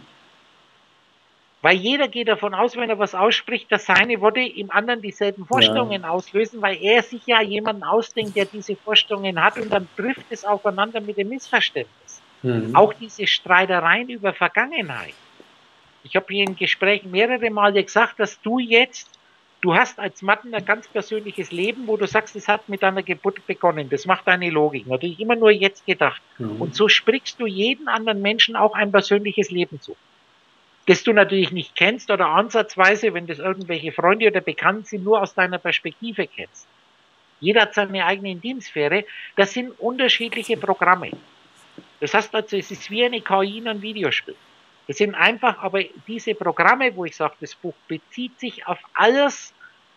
Weil jeder geht davon aus, wenn er was ausspricht, dass seine Worte im anderen dieselben Vorstellungen ja. auslösen, weil er sich ja jemanden ausdenkt, der diese Vorstellungen hat und dann trifft es aufeinander mit dem Missverständnis. Mhm. Auch diese Streitereien über Vergangenheit. Ich habe hier in Gesprächen mehrere Male gesagt, dass du jetzt, du hast als Matten ein ganz persönliches Leben, wo du sagst, es hat mit deiner Geburt begonnen. Das macht deine Logik. Natürlich immer nur jetzt gedacht. Mhm. Und so sprichst du jeden anderen Menschen auch ein persönliches Leben zu. Das du natürlich nicht kennst oder ansatzweise, wenn das irgendwelche Freunde oder Bekannte sind, nur aus deiner Perspektive kennst. Jeder hat seine eigene Intimsphäre. Das sind unterschiedliche Programme. Das heißt also, es ist wie eine K I in einem Videospiel. Das sind einfach, aber diese Programme, wo ich sage, das Buch bezieht sich auf alles,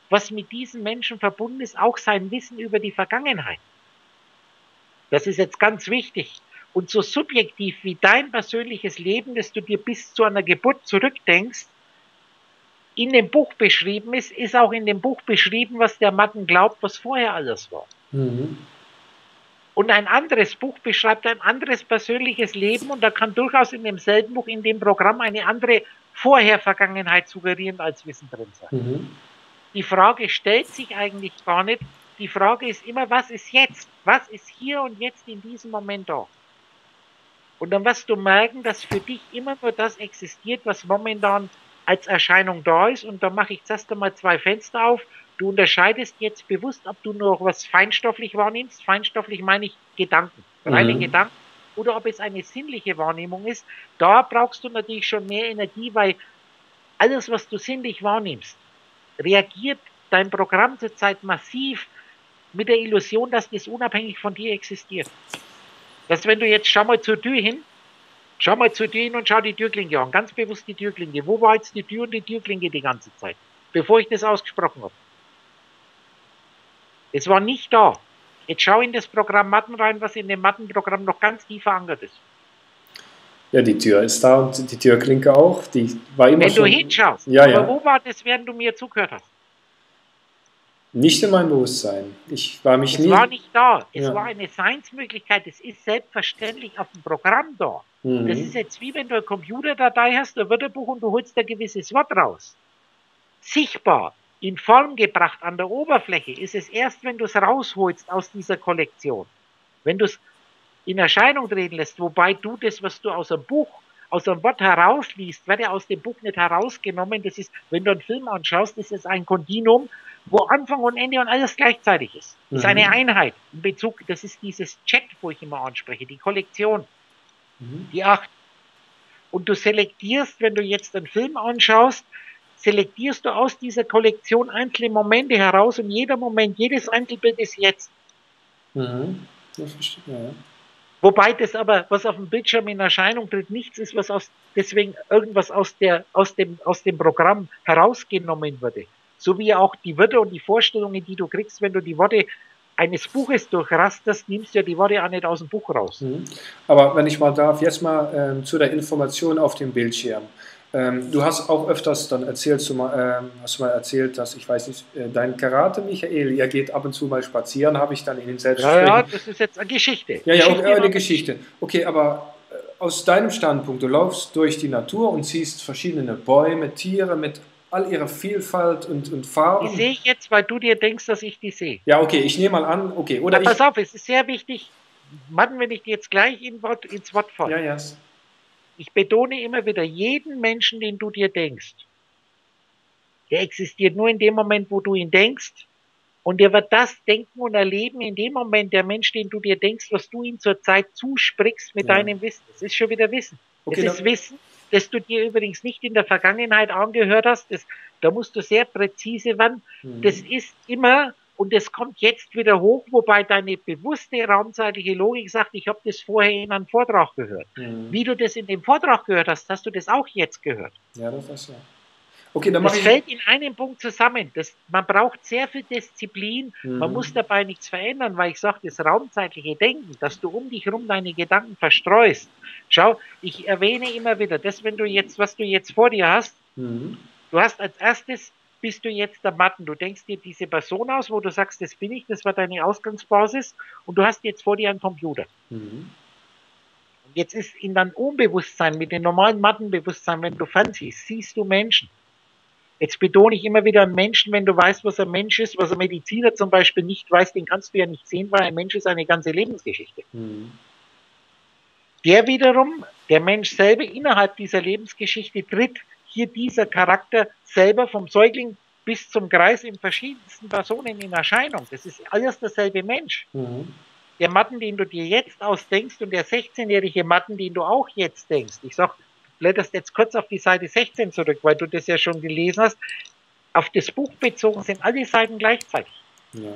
was mit diesen Menschen verbunden ist, auch sein Wissen über die Vergangenheit. Das ist jetzt ganz wichtig. Und so subjektiv wie dein persönliches Leben, das du dir bis zu einer Geburt zurückdenkst, in dem Buch beschrieben ist, ist auch in dem Buch beschrieben, was der Matten glaubt, was vorher alles war. Mhm. Und ein anderes Buch beschreibt ein anderes persönliches Leben und da kann durchaus in demselben Buch, in dem Programm eine andere Vorher-Vergangenheit suggerieren als Wissen drin sein. Mhm. Die Frage stellt sich eigentlich gar nicht. Die Frage ist immer, was ist jetzt? Was ist hier und jetzt in diesem Moment da? Und dann wirst du merken, dass für dich immer nur das existiert, was momentan als Erscheinung da ist. Und da mache ich zuerst einmal zwei Fenster auf. Du unterscheidest jetzt bewusst, ob du nur was feinstofflich wahrnimmst. Feinstofflich meine ich Gedanken, reine mhm. Gedanken. Oder ob es eine sinnliche Wahrnehmung ist. Da brauchst du natürlich schon mehr Energie, weil alles, was du sinnlich wahrnimmst, reagiert dein Programm zurzeit massiv mit der Illusion, dass das unabhängig von dir existiert. Dass wenn du jetzt, schau mal zur Tür hin, schau mal zur Tür hin und schau die Türklinke an, ganz bewusst die Türklinke. Wo war jetzt die Tür und die Türklinke die ganze Zeit, bevor ich das ausgesprochen habe? Es war nicht da. Jetzt schau in das Programm Matten rein, was in dem Mattenprogramm noch ganz tief verankert ist. Ja, die Tür ist da und die Türklinke auch. Die war immer wenn schon... du hinschaust, ja, aber ja. Wo war das, während du mir zugehört hast? Nicht in meinem Bewusstsein. Ich war mich es nie... Es war nicht da. Es ja. war eine Seinsmöglichkeit. Es ist selbstverständlich auf dem Programm da. Mhm. Das ist jetzt wie wenn du eine Computerdatei hast, ein Wörterbuch und du holst ein gewisses Wort raus. Sichtbar, in Form gebracht an der Oberfläche ist es erst, wenn du es rausholst aus dieser Kollektion. Wenn du es in Erscheinung treten lässt, wobei du das, was du aus einem Buch, aus einem Wort herausliest, wird ja aus dem Buch nicht herausgenommen. Das ist, wenn du einen Film anschaust, ist es ein Kontinuum, wo Anfang und Ende und alles gleichzeitig ist. Das ist mhm. eine Einheit in Bezug, das ist dieses Chat, wo ich immer anspreche, die Kollektion, mhm. die acht. Und du selektierst, wenn du jetzt einen Film anschaust, selektierst du aus dieser Kollektion einzelne Momente heraus und jeder Moment, jedes Einzelbild ist jetzt. Mhm. Das verstehe, ja. Wobei das aber, was auf dem Bildschirm in Erscheinung tritt, nichts ist, was aus, deswegen irgendwas aus der, aus dem, aus dem Programm herausgenommen wurde. So wie auch die Wörter und die Vorstellungen, die du kriegst, wenn du die Worte eines Buches durchrasterst, nimmst du ja die Worte auch nicht aus dem Buch raus. Mhm. Aber wenn ich mal darf, jetzt mal ähm, zu der Information auf dem Bildschirm. Ähm, du hast auch öfters dann erzählt, du mal, ähm, hast du mal erzählt, dass, ich weiß nicht, äh, dein Karate, Michael, ihr geht ab und zu mal spazieren, habe ich dann in den Selbstgesprächen... Ja, ja, das ist jetzt eine Geschichte. Ja, ja, Geschichte okay, eine Geschichte. Okay, aber äh, aus deinem Standpunkt, du laufst durch die Natur und siehst verschiedene Bäume, Tiere mit all ihrer Vielfalt und, und Farben. Die sehe ich jetzt, weil du dir denkst, dass ich die sehe. Ja, okay, ich nehme mal an, okay. Oder ja, ich, pass auf, es ist sehr wichtig, Mann, wenn ich dir jetzt gleich in Wort, ins Wort falle. Ja, ja. Yes. Ich betone immer wieder, jeden Menschen, den du dir denkst, der existiert nur in dem Moment, wo du ihn denkst. Und der wird das denken und erleben in dem Moment, der Mensch, den du dir denkst, was du ihm zurzeit zusprichst mit ja. deinem Wissen. Das ist schon wieder Wissen. Okay, das ist Wissen, das du dir übrigens nicht in der Vergangenheit angehört hast. Das, da musst du sehr präzise werden. Mhm. Das ist immer, und das kommt jetzt wieder hoch, wobei deine bewusste raumzeitliche Logik sagt, ich habe das vorher in einem Vortrag gehört. Mhm. Wie du das in dem Vortrag gehört hast, hast du das auch jetzt gehört. Ja, das ist ja. Okay, dann das fällt in einem Punkt zusammen. Das, man braucht sehr viel Disziplin. Mhm. Man muss dabei nichts verändern, weil ich sage, das raumzeitliche Denken, dass du um dich herum deine Gedanken verstreust. Schau, ich erwähne immer wieder, das, wenn du jetzt, was du jetzt vor dir hast, mhm. du hast als erstes, bist du jetzt der Matten. Du denkst dir diese Person aus, wo du sagst, das bin ich, das war deine Ausgangsbasis und du hast jetzt vor dir einen Computer. Mhm. Und jetzt ist in deinem Unbewusstsein, mit dem normalen Mattenbewusstsein, wenn du fernsiehst, siehst du Menschen. Jetzt betone ich immer wieder einen Menschen, wenn du weißt, was ein Mensch ist, was ein Mediziner zum Beispiel nicht weiß, den kannst du ja nicht sehen, weil ein Mensch ist eine ganze Lebensgeschichte. Mhm. Der wiederum, der Mensch selber innerhalb dieser Lebensgeschichte tritt hier dieser Charakter selber vom Säugling bis zum Kreis in verschiedensten Personen in Erscheinung. Das ist alles derselbe Mensch. Mhm. Der Matten, den du dir jetzt ausdenkst und der sechzehnjährige Matten, den du auch jetzt denkst. Ich sag, blätterst jetzt kurz auf die Seite sechzehn zurück, weil du das ja schon gelesen hast. Auf das Buch bezogen sind alle Seiten gleichzeitig. Ja.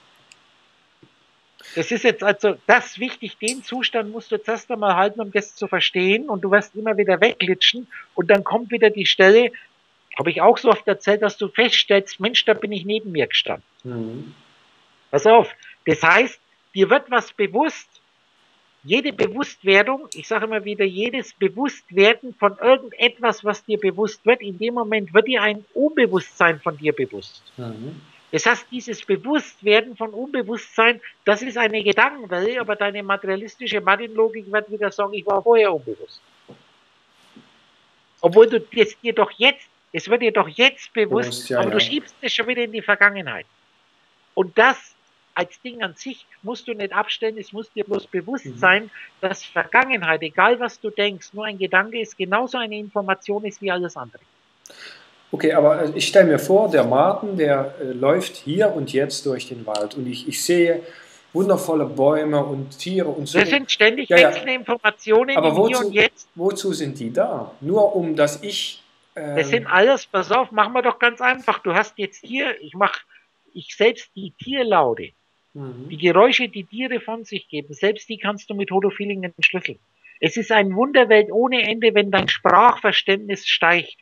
Das ist jetzt also das wichtig, den Zustand musst du zuerst einmal halten, um das zu verstehen und du wirst immer wieder wegglitschen und dann kommt wieder die Stelle, Habe ich auch so oft erzählt, dass du feststellst, Mensch, da bin ich neben mir gestanden. Mhm. Pass auf, das heißt, dir wird was bewusst. Jede Bewusstwerdung, ich sage immer wieder, jedes Bewusstwerden von irgendetwas, was dir bewusst wird, in dem Moment wird dir ein Unbewusstsein von dir bewusst. Mhm. Das heißt, dieses Bewusstwerden von Unbewusstsein, das ist eine Gedankenwelle, aber deine materialistische Martin-Logik wird wieder sagen, ich war vorher unbewusst. Obwohl du es dir doch jetzt, es wird dir doch jetzt bewusst, Bewusst, ja, aber du ja. schiebst es schon wieder in die Vergangenheit. Und das als Ding an sich musst du nicht abstellen, es muss dir bloß bewusst Mhm. sein, dass Vergangenheit, egal was du denkst, nur ein Gedanke ist, genauso eine Information ist wie alles andere. Okay, aber äh, ich stelle mir vor, der Martin, der äh, läuft hier und jetzt durch den Wald und ich, ich sehe wundervolle Bäume und Tiere und so. Das sind ständig Ja, ja. wechselnde Informationen Aber im Hier und wozu, Jetzt. wozu sind die da? Nur um, dass ich... Das sind Ähm, alles, pass auf, machen wir doch ganz einfach. Du hast jetzt hier, ich mache, ich selbst die Tierlaute, mhm. die Geräusche, die Tiere von sich geben, selbst die kannst du mit Holofeeling entschlüsseln. Es ist eine Wunderwelt ohne Ende, wenn dein Sprachverständnis steigt.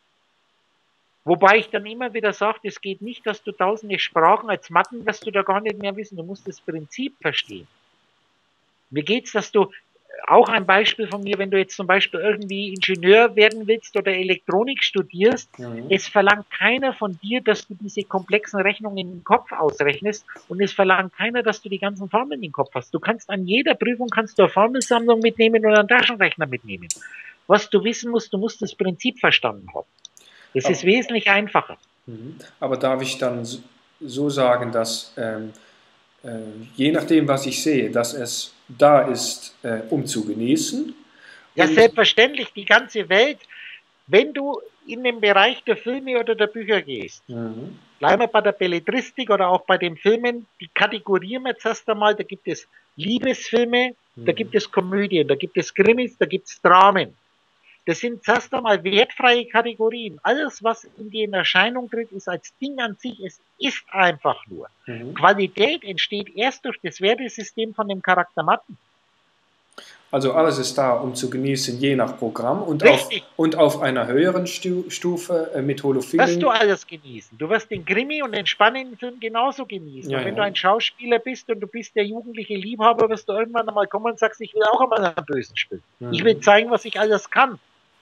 Wobei ich dann immer wieder sage, es geht nicht, dass du tausende Sprachen als Matten, wirst du da gar nicht mehr wissen. Du musst das Prinzip verstehen. Mir geht's, dass du, auch ein Beispiel von mir, wenn du jetzt zum Beispiel irgendwie Ingenieur werden willst oder Elektronik studierst, Mhm. es verlangt keiner von dir, dass du diese komplexen Rechnungen im Kopf ausrechnest und es verlangt keiner, dass du die ganzen Formeln im Kopf hast. Du kannst an jeder Prüfung kannst du eine Formelsammlung mitnehmen oder einen Taschenrechner mitnehmen. Was du wissen musst, du musst das Prinzip verstanden haben. Das ist Aber, wesentlich einfacher. mhm. Aber darf ich dann so- so sagen, dass ähm, äh, je nachdem, was ich sehe, dass es da ist, äh, um zu genießen? Ja, Und selbstverständlich, die ganze Welt, wenn du in den Bereich der Filme oder der Bücher gehst, mhm. bleiben wir bei der Belletristik oder auch bei den Filmen, die kategorieren wir jetzt erst einmal, da gibt es Liebesfilme, da Mhm. gibt es Komödien, da gibt es Krimis, da gibt es Dramen. Das sind zuerst einmal wertfreie Kategorien. Alles, was in die in Erscheinung tritt, ist als Ding an sich, es ist einfach nur. Mhm. Qualität entsteht erst durch das Wertesystem von dem Charakter Matten. Also alles ist da, um zu genießen, je nach Programm und auf, Richtig. und auf einer höheren Stu Stufe äh, mit Wirst Holofeeling. du alles genießen. Du wirst den Krimi und den spannenden Film genauso genießen. Ja, Und wenn ja. du ein Schauspieler bist und du bist der jugendliche Liebhaber, wirst du irgendwann einmal kommen und sagst, ich will auch einmal einen Bösen spielen. Mhm. Ich will zeigen, was ich alles kann.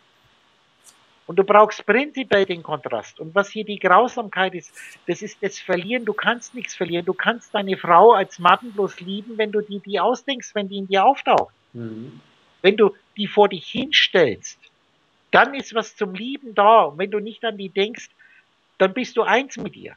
Und du brauchst prinzipiell den Kontrast. Und was hier die Grausamkeit ist, das ist das Verlieren. Du kannst nichts verlieren. Du kannst deine Frau als Matten bloß lieben, wenn du die, die ausdenkst, wenn die in dir auftaucht. Mhm. Wenn du die vor dich hinstellst, dann ist was zum Lieben da. Und wenn du nicht an die denkst, dann bist du eins mit ihr.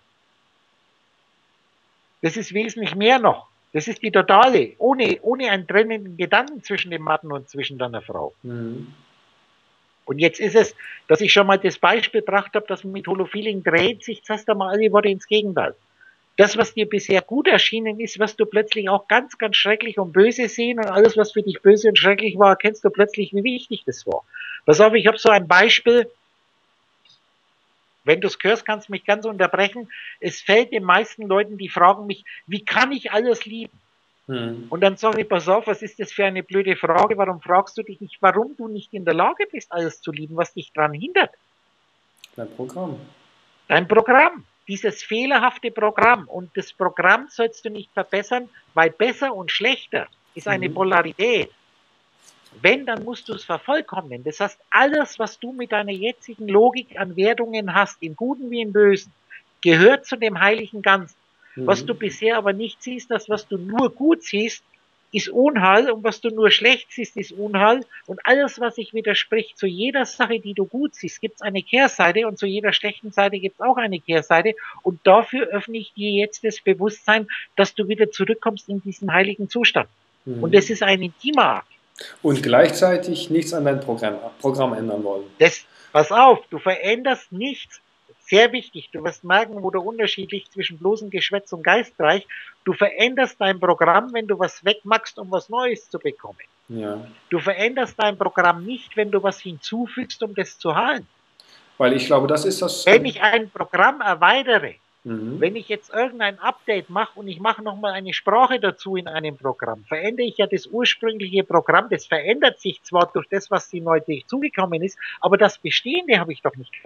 Das ist wesentlich mehr noch. Das ist die totale, ohne, ohne einen trennenden Gedanken zwischen dem Matten und zwischen deiner Frau. Mhm. Und jetzt ist es, dass ich schon mal das Beispiel gebracht habe, dass mit Holofeeling dreht sich zuerst einmal alle Worte ins Gegenteil. Das, was dir bisher gut erschienen ist, wirst du plötzlich auch ganz, ganz schrecklich und böse sehen und alles, was für dich böse und schrecklich war, erkennst du plötzlich, wie wichtig das war. Pass auf, ich habe so ein Beispiel. Wenn du es hörst, kannst du mich ganz unterbrechen. Es fällt den meisten Leuten, die fragen mich, wie kann ich alles lieben? Mhm. Und dann sage ich, pass auf, was ist das für eine blöde Frage? Warum fragst du dich nicht, warum du nicht in der Lage bist, alles zu lieben, was dich daran hindert? Dein Programm. Dein Programm, dieses fehlerhafte Programm. Und das Programm sollst du nicht verbessern, weil besser und schlechter ist eine Mhm. Polarität. Wenn, dann musst du es vervollkommnen. Das heißt, alles, was du mit deiner jetzigen Logik an Wertungen hast, im Guten wie im Bösen, gehört zu dem heiligen Ganzen. Mhm. Was du bisher aber nicht siehst, das, was du nur gut siehst, ist Unheil und was du nur schlecht siehst, ist Unheil. Und alles, was sich widerspricht, zu jeder Sache, die du gut siehst, gibt es eine Kehrseite und zu jeder schlechten Seite gibt es auch eine Kehrseite. Und dafür öffne ich dir jetzt das Bewusstsein, dass du wieder zurückkommst in diesen heiligen Zustand. Mhm. Und das ist ein intimer Akt. Und gleichzeitig nichts an deinem Programm, Programm ändern wollen. Das, pass auf, du veränderst nichts. Sehr wichtig, du wirst merken, wo der Unterschied liegt zwischen bloßem Geschwätz und Geistreich. Du veränderst dein Programm, wenn du was wegmachst, um was Neues zu bekommen. Ja. Du veränderst dein Programm nicht, wenn du was hinzufügst, um das zu halten. Weil ich glaube, das ist das... Wenn ich ein Programm erweitere, Mhm. wenn ich jetzt irgendein Update mache und ich mache nochmal eine Sprache dazu in einem Programm, verändere ich ja das ursprüngliche Programm. Das verändert sich zwar durch das, was die neu zugekommen ist, aber das Bestehende habe ich doch nicht verändert.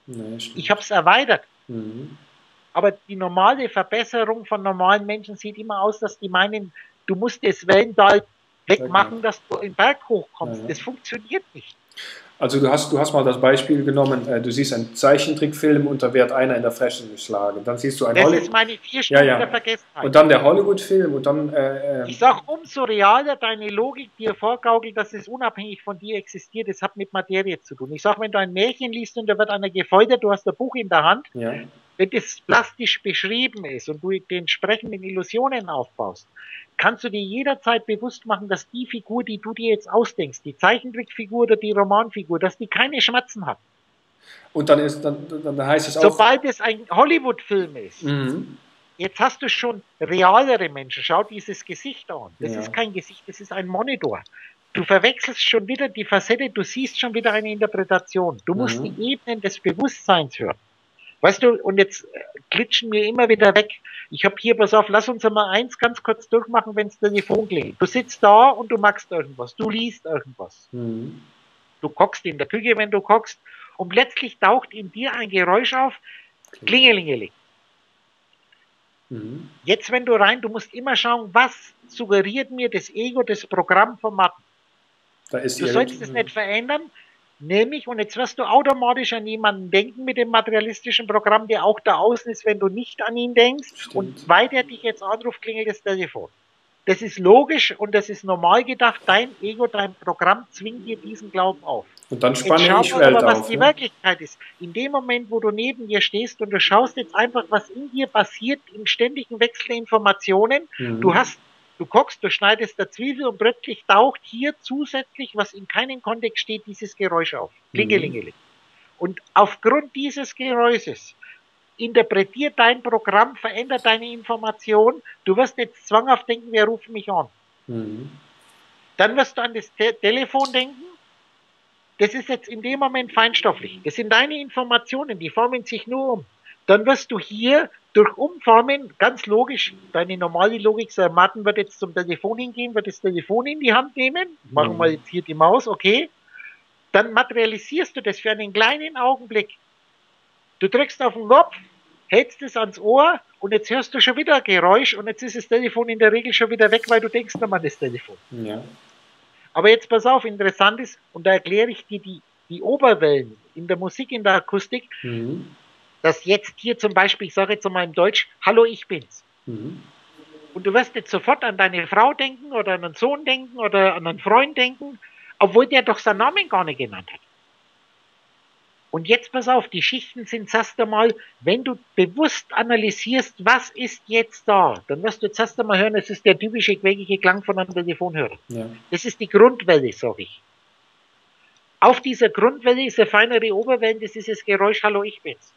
Nee, stimmt. Ich habe es erweitert. Mhm. Aber die normale Verbesserung von normalen Menschen sieht immer aus, dass die meinen, du musst das Wellental wegmachen, dass du in den Berg hochkommst. Ja, ja. Das funktioniert nicht. Also du hast, du hast mal das Beispiel genommen, äh, du siehst einen Zeichentrickfilm und da wird einer in der Fresse geschlagen. Dann siehst du einen Das Hollywood. ist meine vier Ja, Stunden ja. der Vergessenheit. Und dann der Hollywood-Film und dann. Äh, äh, Ich sage, umso realer deine Logik dir vorgaukelt, dass es unabhängig von dir existiert, das hat mit Materie zu tun. Ich sage, wenn du ein Märchen liest und da wird einer gefoltert, du hast ein Buch in der Hand, ja. wenn das plastisch beschrieben ist und du die entsprechenden Illusionen aufbaust, kannst du dir jederzeit bewusst machen, dass die Figur, die du dir jetzt ausdenkst, die Zeichentrickfigur oder die Romanfigur, dass die keine Schmerzen hat. Und dann, ist, dann, dann heißt es auch. Sobald es ein Hollywood-Film ist, Mhm. jetzt hast du schon realere Menschen. Schau dieses Gesicht an. Das Ja. ist kein Gesicht, das ist ein Monitor. Du verwechselst schon wieder die Facette, du siehst schon wieder eine Interpretation. Du musst Mhm. die Ebenen des Bewusstseins hören. Weißt du, und jetzt glitschen wir immer wieder weg. Ich habe hier, pass auf, lass uns einmal eins ganz kurz durchmachen, wenn das Telefon klingelt. Du sitzt da und du machst irgendwas, du liest irgendwas. Mhm. Du kochst in der Küche, wenn du kochst, und plötzlich taucht in dir ein Geräusch auf, klingelingeling. Mhm. Jetzt, wenn du rein, du musst immer schauen, was suggeriert mir das Ego, das Programm vom Matten. Da ist Du sollst es nicht verändern, nämlich, und jetzt wirst du automatisch an jemanden denken mit dem materialistischen Programm, der auch da außen ist, wenn du nicht an ihn denkst. Stimmt. Und weil der dich jetzt anruft, klingelt das Telefon. Das ist logisch und das ist normal gedacht. Dein Ego, dein Programm zwingt dir diesen Glauben auf. Und dann Jetzt spanne schau ich mal Welt aber, was auf. die Ne? Wirklichkeit ist. In dem Moment, wo du neben dir stehst und du schaust jetzt einfach, was in dir passiert, im ständigen Wechsel der Informationen. Mhm. Du hast, du guckst, du schneidest der Zwiebel und plötzlich taucht hier zusätzlich, was in keinem Kontext steht, dieses Geräusch auf. Klingelingeling. Mhm. Und aufgrund dieses Geräusches interpretiert dein Programm, verändert deine Information. Du wirst jetzt zwanghaft denken, wer ruft mich an? Mhm. Dann wirst du an das Te Telefon denken. Das ist jetzt in dem Moment feinstofflich. Das sind deine Informationen, die formen sich nur um. Dann wirst du hier durch Umformen, ganz logisch, deine normale Logik sagt, Martin wird jetzt zum Telefon hingehen, wird das Telefon in die Hand nehmen, machen wir jetzt hier die Maus, okay. Dann materialisierst du das für einen kleinen Augenblick. Du drückst auf den Knopf, hältst es ans Ohr und jetzt hörst du schon wieder ein Geräusch und jetzt ist das Telefon in der Regel schon wieder weg, weil du denkst nochmal an das Telefon. Ja. Aber jetzt pass auf, interessant ist, und da erkläre ich dir die, die Oberwellen in der Musik, in der Akustik, Mhm. dass jetzt hier zum Beispiel, ich sage jetzt mal im Deutsch, hallo, ich bin's. Mhm. Und du wirst jetzt sofort an deine Frau denken oder an einen Sohn denken oder an einen Freund denken, obwohl der doch seinen Namen gar nicht genannt hat. Und jetzt pass auf, die Schichten sind erst einmal, wenn du bewusst analysierst, was ist jetzt da, dann wirst du jetzt erst einmal hören, es ist der typische quäkige Klang von einem Telefonhörer. Ja. Das ist die Grundwelle, sage ich. Auf dieser Grundwelle ist eine feinere Oberwelle, das ist das Geräusch Hallo, ich bin's.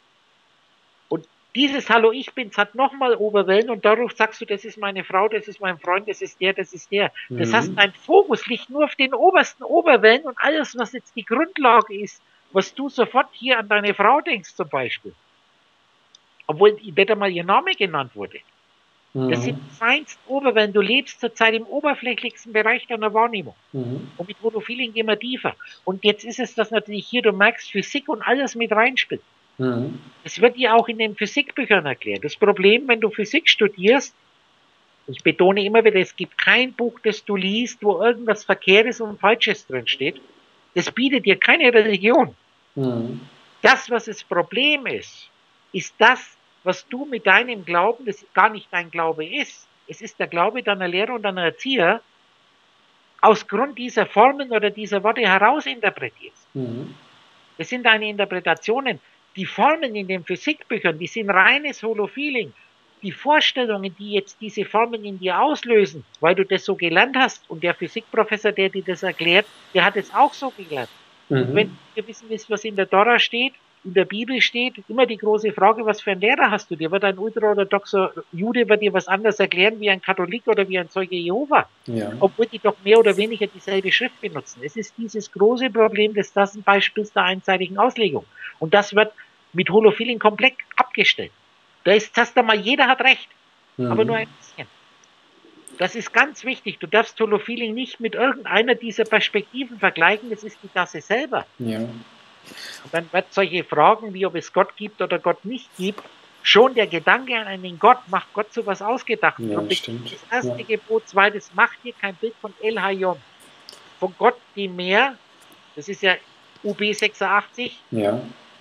Und dieses Hallo, ich bin's hat nochmal Oberwellen und dadurch sagst du, das ist meine Frau, das ist mein Freund, das ist der, das ist der. Das Mhm. heißt, dein Fokus liegt nur auf den obersten Oberwellen und alles, was jetzt die Grundlage ist, was du sofort hier an deine Frau denkst zum Beispiel. Obwohl nicht einmal ihr Name genannt wurde. Mhm. Das sind feinst Oberwellen. Du lebst zurzeit im oberflächlichsten Bereich deiner Wahrnehmung. Mhm. Und mit Monofeeling gehen wir tiefer. Und jetzt ist es, dass natürlich hier, du merkst, Physik und alles mit reinspielt. Mhm. Es wird dir auch in den Physikbüchern erklärt. Das Problem, wenn du Physik studierst, ich betone immer wieder, es gibt kein Buch, das du liest, wo irgendwas Verkehrtes und Falsches drin steht. Das bietet dir keine Religion. Mhm. Das, was das Problem ist, ist das, was du mit deinem Glauben, das gar nicht dein Glaube ist. Es ist der Glaube deiner Lehrer und deiner Erzieher, aus Grund dieser Formen oder dieser Worte herausinterpretierst. Mhm. Das sind deine Interpretationen. Die Formen in den Physikbüchern, die sind reines Holofeeling. Die Vorstellungen, die jetzt diese Formen in dir auslösen, weil du das so gelernt hast und der Physikprofessor, der dir das erklärt, der hat es auch so gelernt. Mhm. Und wenn du wissen willst, was in der Tora steht, in der Bibel steht, immer die große Frage, was für einen Lehrer hast du? Der wird ein ultraorthodoxer Jude, wird dir was anderes erklären wie ein Katholik oder wie ein Zeuge Jehova. Ja. Obwohl die doch mehr oder weniger dieselbe Schrift benutzen. Es ist dieses große Problem des Tassenbeispiels der einseitigen Auslegung. Und das wird mit Holofeeling komplett abgestellt. Da ist erst einmal, jeder hat recht, Mhm. aber nur ein bisschen. Das ist ganz wichtig. Du darfst Holofeeling nicht mit irgendeiner dieser Perspektiven vergleichen. Das ist die Tasse selber. Ja. Und dann wird solche Fragen, wie ob es Gott gibt oder Gott nicht gibt, schon der Gedanke an einen Gott macht Gott so was ausgedacht. Ja, Und das stimmt. erste Ja. Gebot, zweites, macht dir kein Bild von El Hayom. Von Gott dem Meer, das ist ja U B sechsundachtzig, Ja.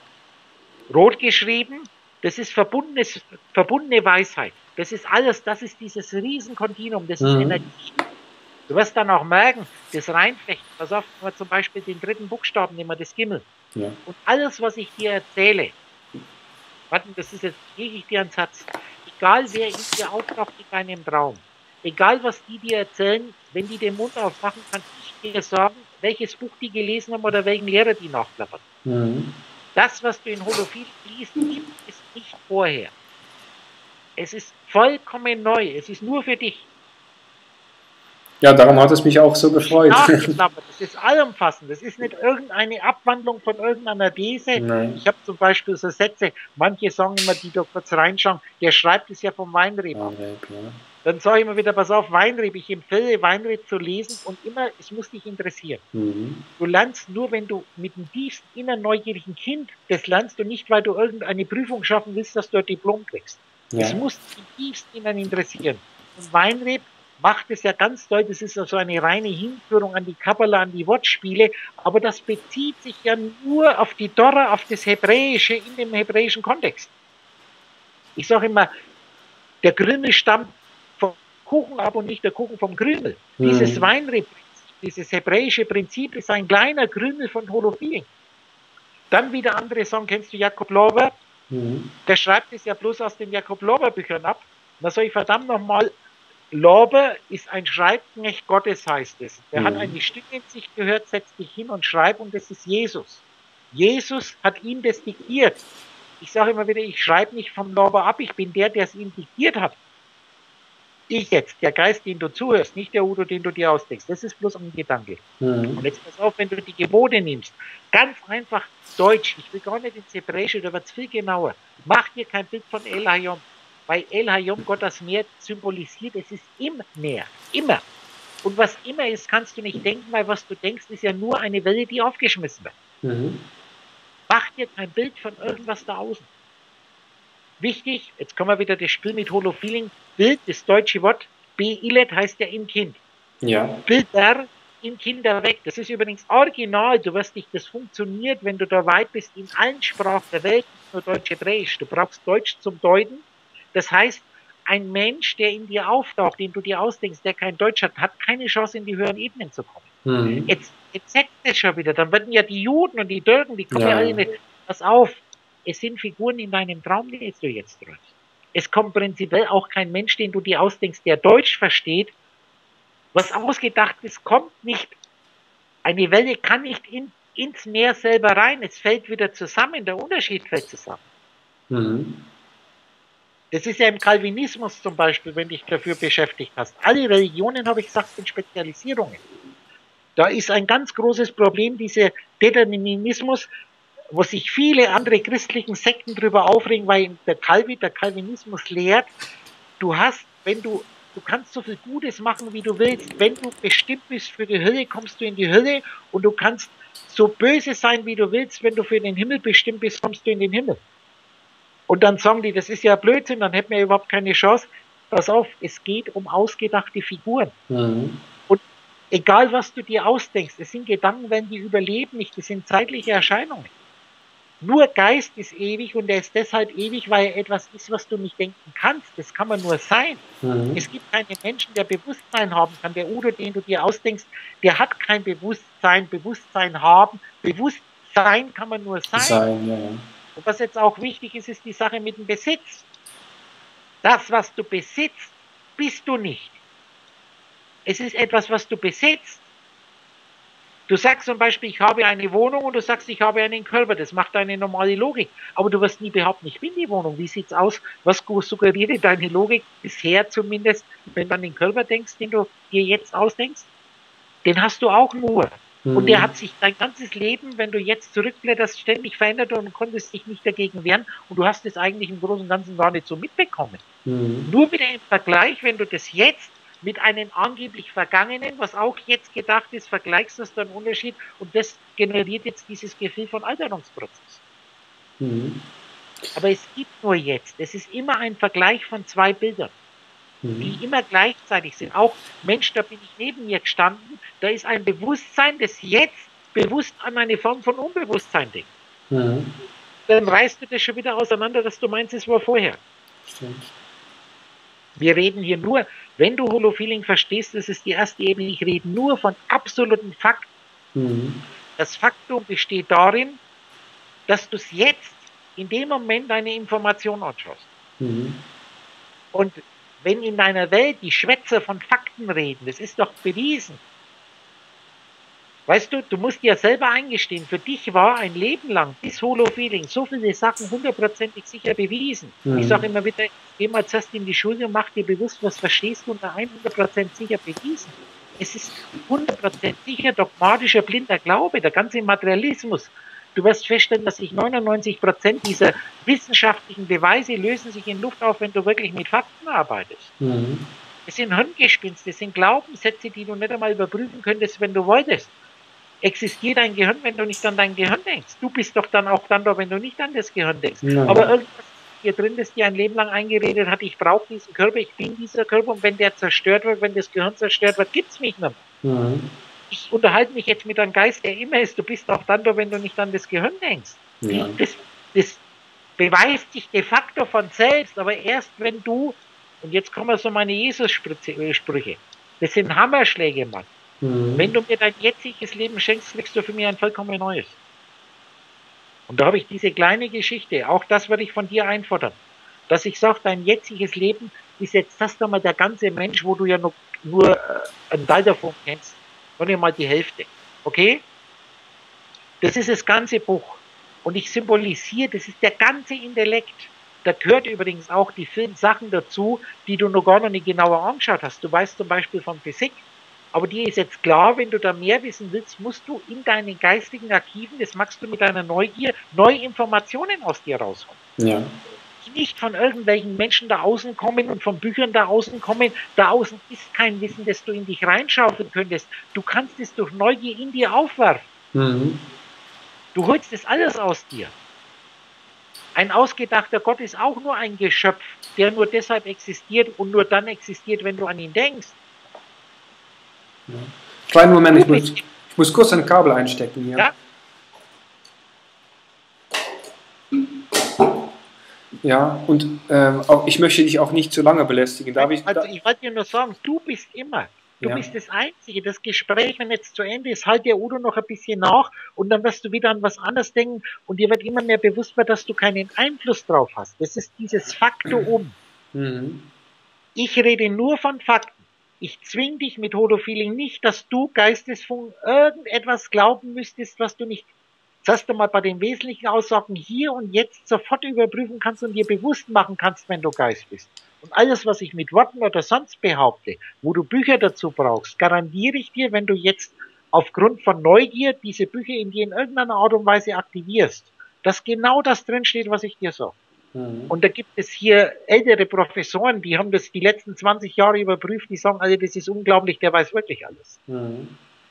rot geschrieben, das ist verbundenes, verbundene Weisheit. Das ist alles, das ist dieses Riesenkontinuum, das ist Mhm. Energie. Du wirst dann auch merken, das Reinflechten, pass auf, nehmen wir zum Beispiel den dritten Buchstaben, nehmen wir das Gimmel. Ja. Und alles, was ich dir erzähle, warte, das ist jetzt, lege ich dir einen Satz, egal wer in dir auftaucht in deinem Traum, egal was die dir erzählen, wenn die den Mund aufmachen, kann ich dir sagen, welches Buch die gelesen haben oder welchen Lehrer die nachklappern. Mhm. Das, was du in Holophil liest, gibt es nicht vorher. Es ist vollkommen neu. Es ist nur für dich. Ja, darum hat es mich auch so gefreut. Nachgeklappert. Das ist allumfassend. Das ist nicht irgendeine Abwandlung von irgendeiner These. Nein. Ich habe zum Beispiel so Sätze, manche sagen immer, die da kurz reinschauen, der schreibt es ja vom Weinreb. Ja, ja. Dann sage ich immer wieder, pass auf, Weinreb. Ich empfehle, Weinreb zu lesen und immer, es muss dich interessieren. Mhm. Du lernst nur, wenn du mit dem tiefsten inneren neugierigen Kind, das lernst du nicht, weil du irgendeine Prüfung schaffen willst, dass du ein Diplom kriegst. Ja. Es muss dich im tiefsten Innern interessieren. Und Weinreb macht es ja ganz deutlich, das ist ja so eine reine Hinführung an die Kabbala, an die Wortspiele, aber das bezieht sich ja nur auf die Tora, auf das Hebräische in dem hebräischen Kontext. Ich sage immer, der Krümel stammt vom Kuchen ab und nicht der Kuchen vom Krümel. Mhm. Dieses Weinreb, dieses hebräische Prinzip ist ein kleiner Krümel von Holophil. Dann wieder andere sagen, kennst du Jakob Lorber? Mhm. Der schreibt es ja bloß aus den Jakob Lorber Büchern ab. Da sage ich verdammt nochmal, Lorber ist ein Schreibknecht Gottes, heißt es. Der mhm. hat eine Stimme in sich gehört, setzt dich hin und schreibt und das ist Jesus. Jesus hat ihm das diktiert. Ich sage immer wieder, ich schreibe nicht vom Lorber ab, ich bin der, der es ihm diktiert hat. Ich jetzt, der Geist, den du zuhörst, nicht der Udo, den du dir ausdenkst. Das ist bloß ein Gedanke. Mhm. Und jetzt pass auf, wenn du die Gebote nimmst, ganz einfach Deutsch, ich will gar nicht ins Hebräische, da wird es viel genauer. Mach dir kein Bild von El Hayom, weil El Hayom Gott das Meer symbolisiert, es ist im Meer, immer. Und was immer ist, kannst du nicht denken, weil was du denkst, ist ja nur eine Welle, die aufgeschmissen wird. Mhm. Mach dir kein Bild von irgendwas da außen. Wichtig, jetzt kommen wir wieder das Spiel mit Holofeeling. Bild, das deutsche Wort, Be-Ilet heißt ja im Kind. Ja. Bilder in Kinder weg. Das ist übrigens original. Du wirst nicht, das funktioniert, wenn du da weit bist, in allen Sprachen der Welt, nicht nur Deutsch, Hebräisch. Du brauchst Deutsch zum Deuten. Das heißt, ein Mensch, der in dir auftaucht, den du dir ausdenkst, der kein Deutsch hat, hat keine Chance, in die höheren Ebenen zu kommen. Mhm. Jetzt, jetzt sagt es schon wieder. Dann werden ja die Juden und die Türken, die kommen ja, ja alle nicht. Pass auf. Es sind Figuren in deinem Traum, die du jetzt träumst. Es kommt prinzipiell auch kein Mensch, den du dir ausdenkst, der Deutsch versteht. Was ausgedacht ist, kommt nicht. Eine Welle kann nicht in, ins Meer selber rein. Es fällt wieder zusammen. Der Unterschied fällt zusammen. Mhm. Das ist ja im Calvinismus zum Beispiel, wenn du dich dafür beschäftigt hast. Alle Religionen, habe ich gesagt, sind Spezialisierungen. Da ist ein ganz großes Problem, dieser Determinismus, wo sich viele andere christlichen Sekten drüber aufregen, weil der Calvin, der Calvinismus lehrt, du hast, wenn du, du kannst so viel Gutes machen, wie du willst. Wenn du bestimmt bist für die Hölle, kommst du in die Hölle und du kannst so böse sein, wie du willst. Wenn du für den Himmel bestimmt bist, kommst du in den Himmel. Und dann sagen die, das ist ja Blödsinn, dann hätten wir überhaupt keine Chance. Pass auf, es geht um ausgedachte Figuren. Mhm. Und egal, was du dir ausdenkst, es sind Gedankenwellen, die überleben nicht, das sind zeitliche Erscheinungen. Nur Geist ist ewig und er ist deshalb ewig, weil er etwas ist, was du nicht denken kannst. Das kann man nur sein. Mhm. Es gibt keinen Menschen, der Bewusstsein haben kann. Der Udo, den du dir ausdenkst, der hat kein Bewusstsein, Bewusstsein haben. Bewusstsein kann man nur sein. sein ja. Und was jetzt auch wichtig ist, ist die Sache mit dem Besitz. Das, was du besitzt, bist du nicht. Es ist etwas, was du besitzt. Du sagst zum Beispiel, ich habe eine Wohnung und du sagst, ich habe einen Körper. Das macht deine normale Logik. Aber du wirst nie behaupten, ich bin die Wohnung. Wie sieht's aus? Was suggeriert deine Logik? Bisher zumindest, wenn du an den Körper denkst, den du dir jetzt ausdenkst, den hast du auch nur. Mhm. Und der hat sich dein ganzes Leben, wenn du jetzt zurückblätterst, ständig verändert und konntest dich nicht dagegen wehren. Und du hast es eigentlich im Großen und Ganzen gar nicht so mitbekommen. Mhm. Nur wieder im Vergleich, wenn du das jetzt mit einem angeblich Vergangenen, was auch jetzt gedacht ist, vergleichst du den Unterschied und das generiert jetzt dieses Gefühl von Alterungsprozess. Mhm. Aber es gibt nur jetzt, es ist immer ein Vergleich von zwei Bildern, mhm. die immer gleichzeitig sind. Auch, Mensch, da bin ich neben mir gestanden, da ist ein Bewusstsein, das jetzt bewusst an eine Form von Unbewusstsein denkt. Mhm. Dann reißt du das schon wieder auseinander, dass du meinst, es war vorher. Stimmt. Wir reden hier nur, wenn du Holofeeling verstehst, das ist die erste Ebene, ich rede nur von absoluten Fakten. Mhm. Das Faktum besteht darin, dass du es jetzt in dem Moment deine Information anschaust. Mhm. Und wenn in deiner Welt die Schwätzer von Fakten reden, das ist doch bewiesen. Weißt du, du musst dir selber eingestehen, für dich war ein Leben lang bis Holofeeling so viele Sachen hundertprozentig sicher bewiesen. Mhm. Ich sage immer wieder, geh mal zuerst in die Schule und mach dir bewusst, was verstehst du unter hundert Prozent sicher bewiesen. Es ist hundert Prozent sicher dogmatischer blinder Glaube, der ganze Materialismus. Du wirst feststellen, dass sich neunundneunzig Prozent dieser wissenschaftlichen Beweise lösen sich in Luft auf, wenn du wirklich mit Fakten arbeitest. Mhm. Das sind Hirngespinste, das sind Glaubenssätze, die du nicht einmal überprüfen könntest, wenn du wolltest. Existiert dein Gehirn, wenn du nicht an dein Gehirn denkst? Du bist doch dann auch dann da, wenn du nicht an das Gehirn denkst. Nein. Aber irgendwas hier drin, das dir ein Leben lang eingeredet hat, ich brauche diesen Körper, ich bin dieser Körper und wenn der zerstört wird, wenn das Gehirn zerstört wird, gibt es mich nicht mehr. Mhm. Ich unterhalte mich jetzt mit einem Geist, der immer ist, du bist auch dann da, wenn du nicht an das Gehirn denkst. Ja. Das, das beweist sich de facto von selbst, aber erst wenn du, und jetzt kommen so meine Jesus-Sprüche, das sind Hammerschläge, Mann. Mhm. Wenn du mir dein jetziges Leben schenkst, kriegst du für mich ein vollkommen neues. Und da habe ich diese kleine Geschichte, auch das würde ich von dir einfordern, dass ich sage, dein jetziges Leben ist jetzt das einmal der ganze Mensch, wo du ja noch nur äh, einen Teil davon kennst, noch nicht mal die Hälfte. Okay? Das ist das ganze Buch. Und ich symbolisiere, das ist der ganze Intellekt. Da gehört übrigens auch die vielen Sachen dazu, die du noch gar noch nicht genauer angeschaut hast. Du weißt zum Beispiel von Physik. Aber dir ist jetzt klar, wenn du da mehr wissen willst, musst du in deinen geistigen Archiven, das machst du mit deiner Neugier, neue Informationen aus dir rausholen. Ja. Die nicht von irgendwelchen Menschen da außen kommen und von Büchern da außen kommen. Da außen ist kein Wissen, das du in dich reinschaufeln könntest. Du kannst es durch Neugier in dir aufwerfen. Mhm. Du holst das alles aus dir. Ein ausgedachter Gott ist auch nur ein Geschöpf, der nur deshalb existiert und nur dann existiert, wenn du an ihn denkst. Ja. Kleinen Moment, ich muss, ich muss kurz ein Kabel einstecken hier. Ja, ja und ähm, auch, ich möchte dich auch nicht zu lange belästigen. Darf ich, also ich wollte dir nur sagen, du bist immer, du ja. bist das Einzige. Das Gespräch, wenn jetzt zu Ende ist, halt der Udo noch ein bisschen nach und dann wirst du wieder an was anderes denken und dir wird immer mehr bewusst, dass du keinen Einfluss drauf hast. Das ist dieses Faktum. Mhm. Ich rede nur von Fakten. Ich zwinge dich mit Holofeeling nicht, dass du Geistesfunk irgendetwas glauben müsstest, was du nicht, zuerst einmal bei den wesentlichen Aussagen hier und jetzt sofort überprüfen kannst und dir bewusst machen kannst, wenn du Geist bist. Und alles, was ich mit Worten oder sonst behaupte, wo du Bücher dazu brauchst, garantiere ich dir, wenn du jetzt aufgrund von Neugier diese Bücher in dir in irgendeiner Art und Weise aktivierst, dass genau das drinsteht, was ich dir sage. Und da gibt es hier ältere Professoren, die haben das die letzten zwanzig Jahre überprüft, die sagen, also das ist unglaublich, der weiß wirklich alles. Mhm.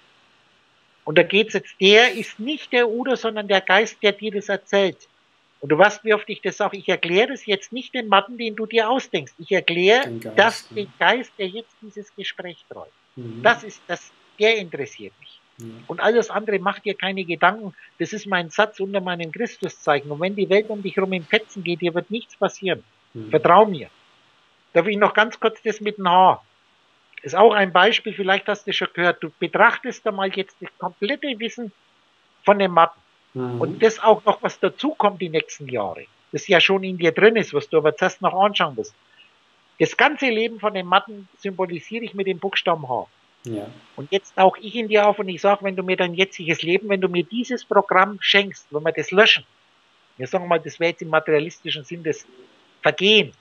Und da geht's jetzt, der ist nicht der Udo, sondern der Geist, der dir das erzählt. Und du weißt, wie oft ich das sage, ich erkläre das jetzt nicht den Matten, den du dir ausdenkst. Ich erkläre das den Geist, der jetzt dieses Gespräch träumt. Mhm. Das ist das, der interessiert mich. Und alles andere, macht dir keine Gedanken. Das ist mein Satz unter meinem Christuszeichen. Und wenn die Welt um dich herum in Fetzen geht, dir wird nichts passieren. Mhm. Vertrau mir. Darf ich noch ganz kurz das mit dem Haar? Ist auch ein Beispiel, vielleicht hast du schon gehört. Du betrachtest da mal jetzt das komplette Wissen von den Matten. Mhm. Und das auch noch, was dazukommt die nächsten Jahre. Das ja schon in dir drin ist, was du aber zuerst noch anschauen musst. Das ganze Leben von den Matten symbolisiere ich mit dem Buchstaben H. Ja. Und jetzt tauche ich in dir auf und ich sage, wenn du mir dein jetziges Leben, wenn du mir dieses Programm schenkst, wenn wir das löschen, wir sagen mal, das wäre jetzt im materialistischen Sinn das Vergehen,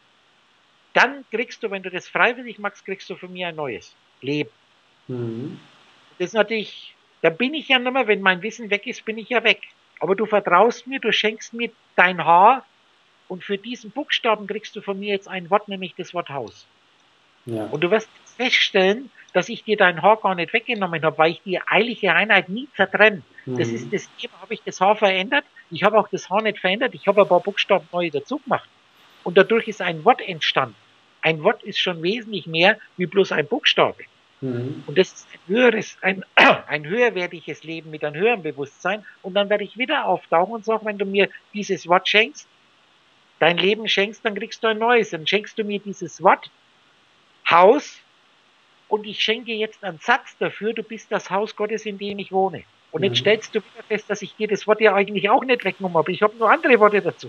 dann kriegst du, wenn du das freiwillig machst, kriegst du von mir ein neues Leben. Mhm. Das ist natürlich, da bin ich ja nicht mehr, wenn mein Wissen weg ist, bin ich ja weg. Aber du vertraust mir, du schenkst mir dein Haar und für diesen Buchstaben kriegst du von mir jetzt ein Wort, nämlich das Wort Haus. Ja. Und du wirst feststellen, dass ich dir dein Haar gar nicht weggenommen habe, weil ich die eilige Einheit nie zertrenne. Mhm. Das ist das Thema, habe ich das Haar verändert? Ich habe auch das Haar nicht verändert. Ich habe ein paar Buchstaben neu dazu gemacht. Und dadurch ist ein Wort entstanden. Ein Wort ist schon wesentlich mehr wie bloß ein Buchstabe. Mhm. Und das ist ein höheres, ein, ein höherwertiges Leben mit einem höheren Bewusstsein. Und dann werde ich wieder auftauchen und sagen, wenn du mir dieses Wort schenkst, dein Leben schenkst, dann kriegst du ein neues. Dann schenkst du mir dieses Wort Haus und ich schenke jetzt einen Satz dafür, du bist das Haus Gottes, in dem ich wohne. Und mhm. jetzt stellst du wieder fest, dass ich dir das Wort ja eigentlich auch nicht weggenommen habe. Ich habe nur andere Worte dazu.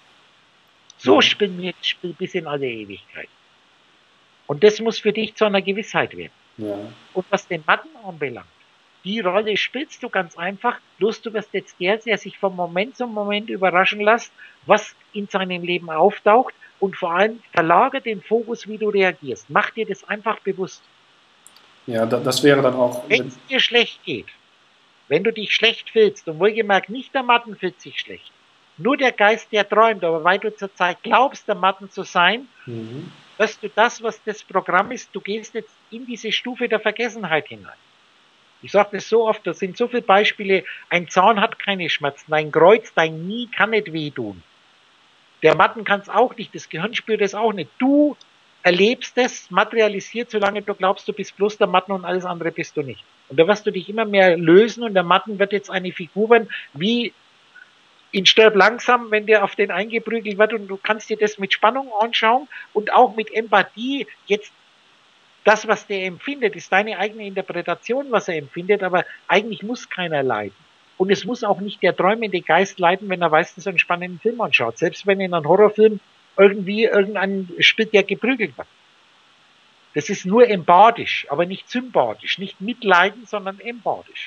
So mhm. spielen wir das Spiel bis in alle Ewigkeit. Und das muss für dich zu einer Gewissheit werden. Ja. Und was den Matten anbelangt, die Rolle spielst du ganz einfach, bloß du wirst jetzt der, der sich von Moment zu Moment überraschen lässt, was in seinem Leben auftaucht und vor allem verlagere den Fokus, wie du reagierst. Mach dir das einfach bewusst. Ja, das wäre dann auch... Wenn es dir schlecht geht, wenn du dich schlecht fühlst, und wohlgemerkt, nicht der Matten fühlt sich schlecht, nur der Geist, der träumt, aber weil du zurzeit glaubst, der Matten zu sein, mhm. wirst du das, was das Programm ist, du gehst jetzt in diese Stufe der Vergessenheit hinein. Ich sage das so oft, da sind so viele Beispiele, ein Zahn hat keine Schmerzen, ein Kreuz, dein Knie kann nicht wehtun. Der Matten kann es auch nicht, das Gehirn spürt es auch nicht. Du erlebst es, materialisiert, solange du glaubst, du bist bloß der Matten und alles andere bist du nicht. Und da wirst du dich immer mehr lösen und der Matten wird jetzt eine Figur werden, wie in Stirb langsam, wenn der auf den eingeprügelt wird und du kannst dir das mit Spannung anschauen und auch mit Empathie. Jetzt das, was der empfindet, ist deine eigene Interpretation, was er empfindet, aber eigentlich muss keiner leiden. Und es muss auch nicht der träumende Geist leiden, wenn er weiß, dass er einen spannenden Film anschaut. Selbst wenn in einem Horrorfilm irgendwie irgendein spielt, der geprügelt wird. Das ist nur empathisch, aber nicht sympathisch. Nicht mitleiden, sondern empathisch.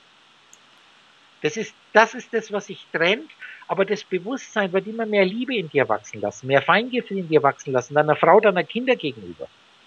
Das ist, das ist das, was sich trennt, aber das Bewusstsein wird immer mehr Liebe in dir wachsen lassen, mehr Feingefühl in dir wachsen lassen, deiner Frau, deiner Kinder gegenüber.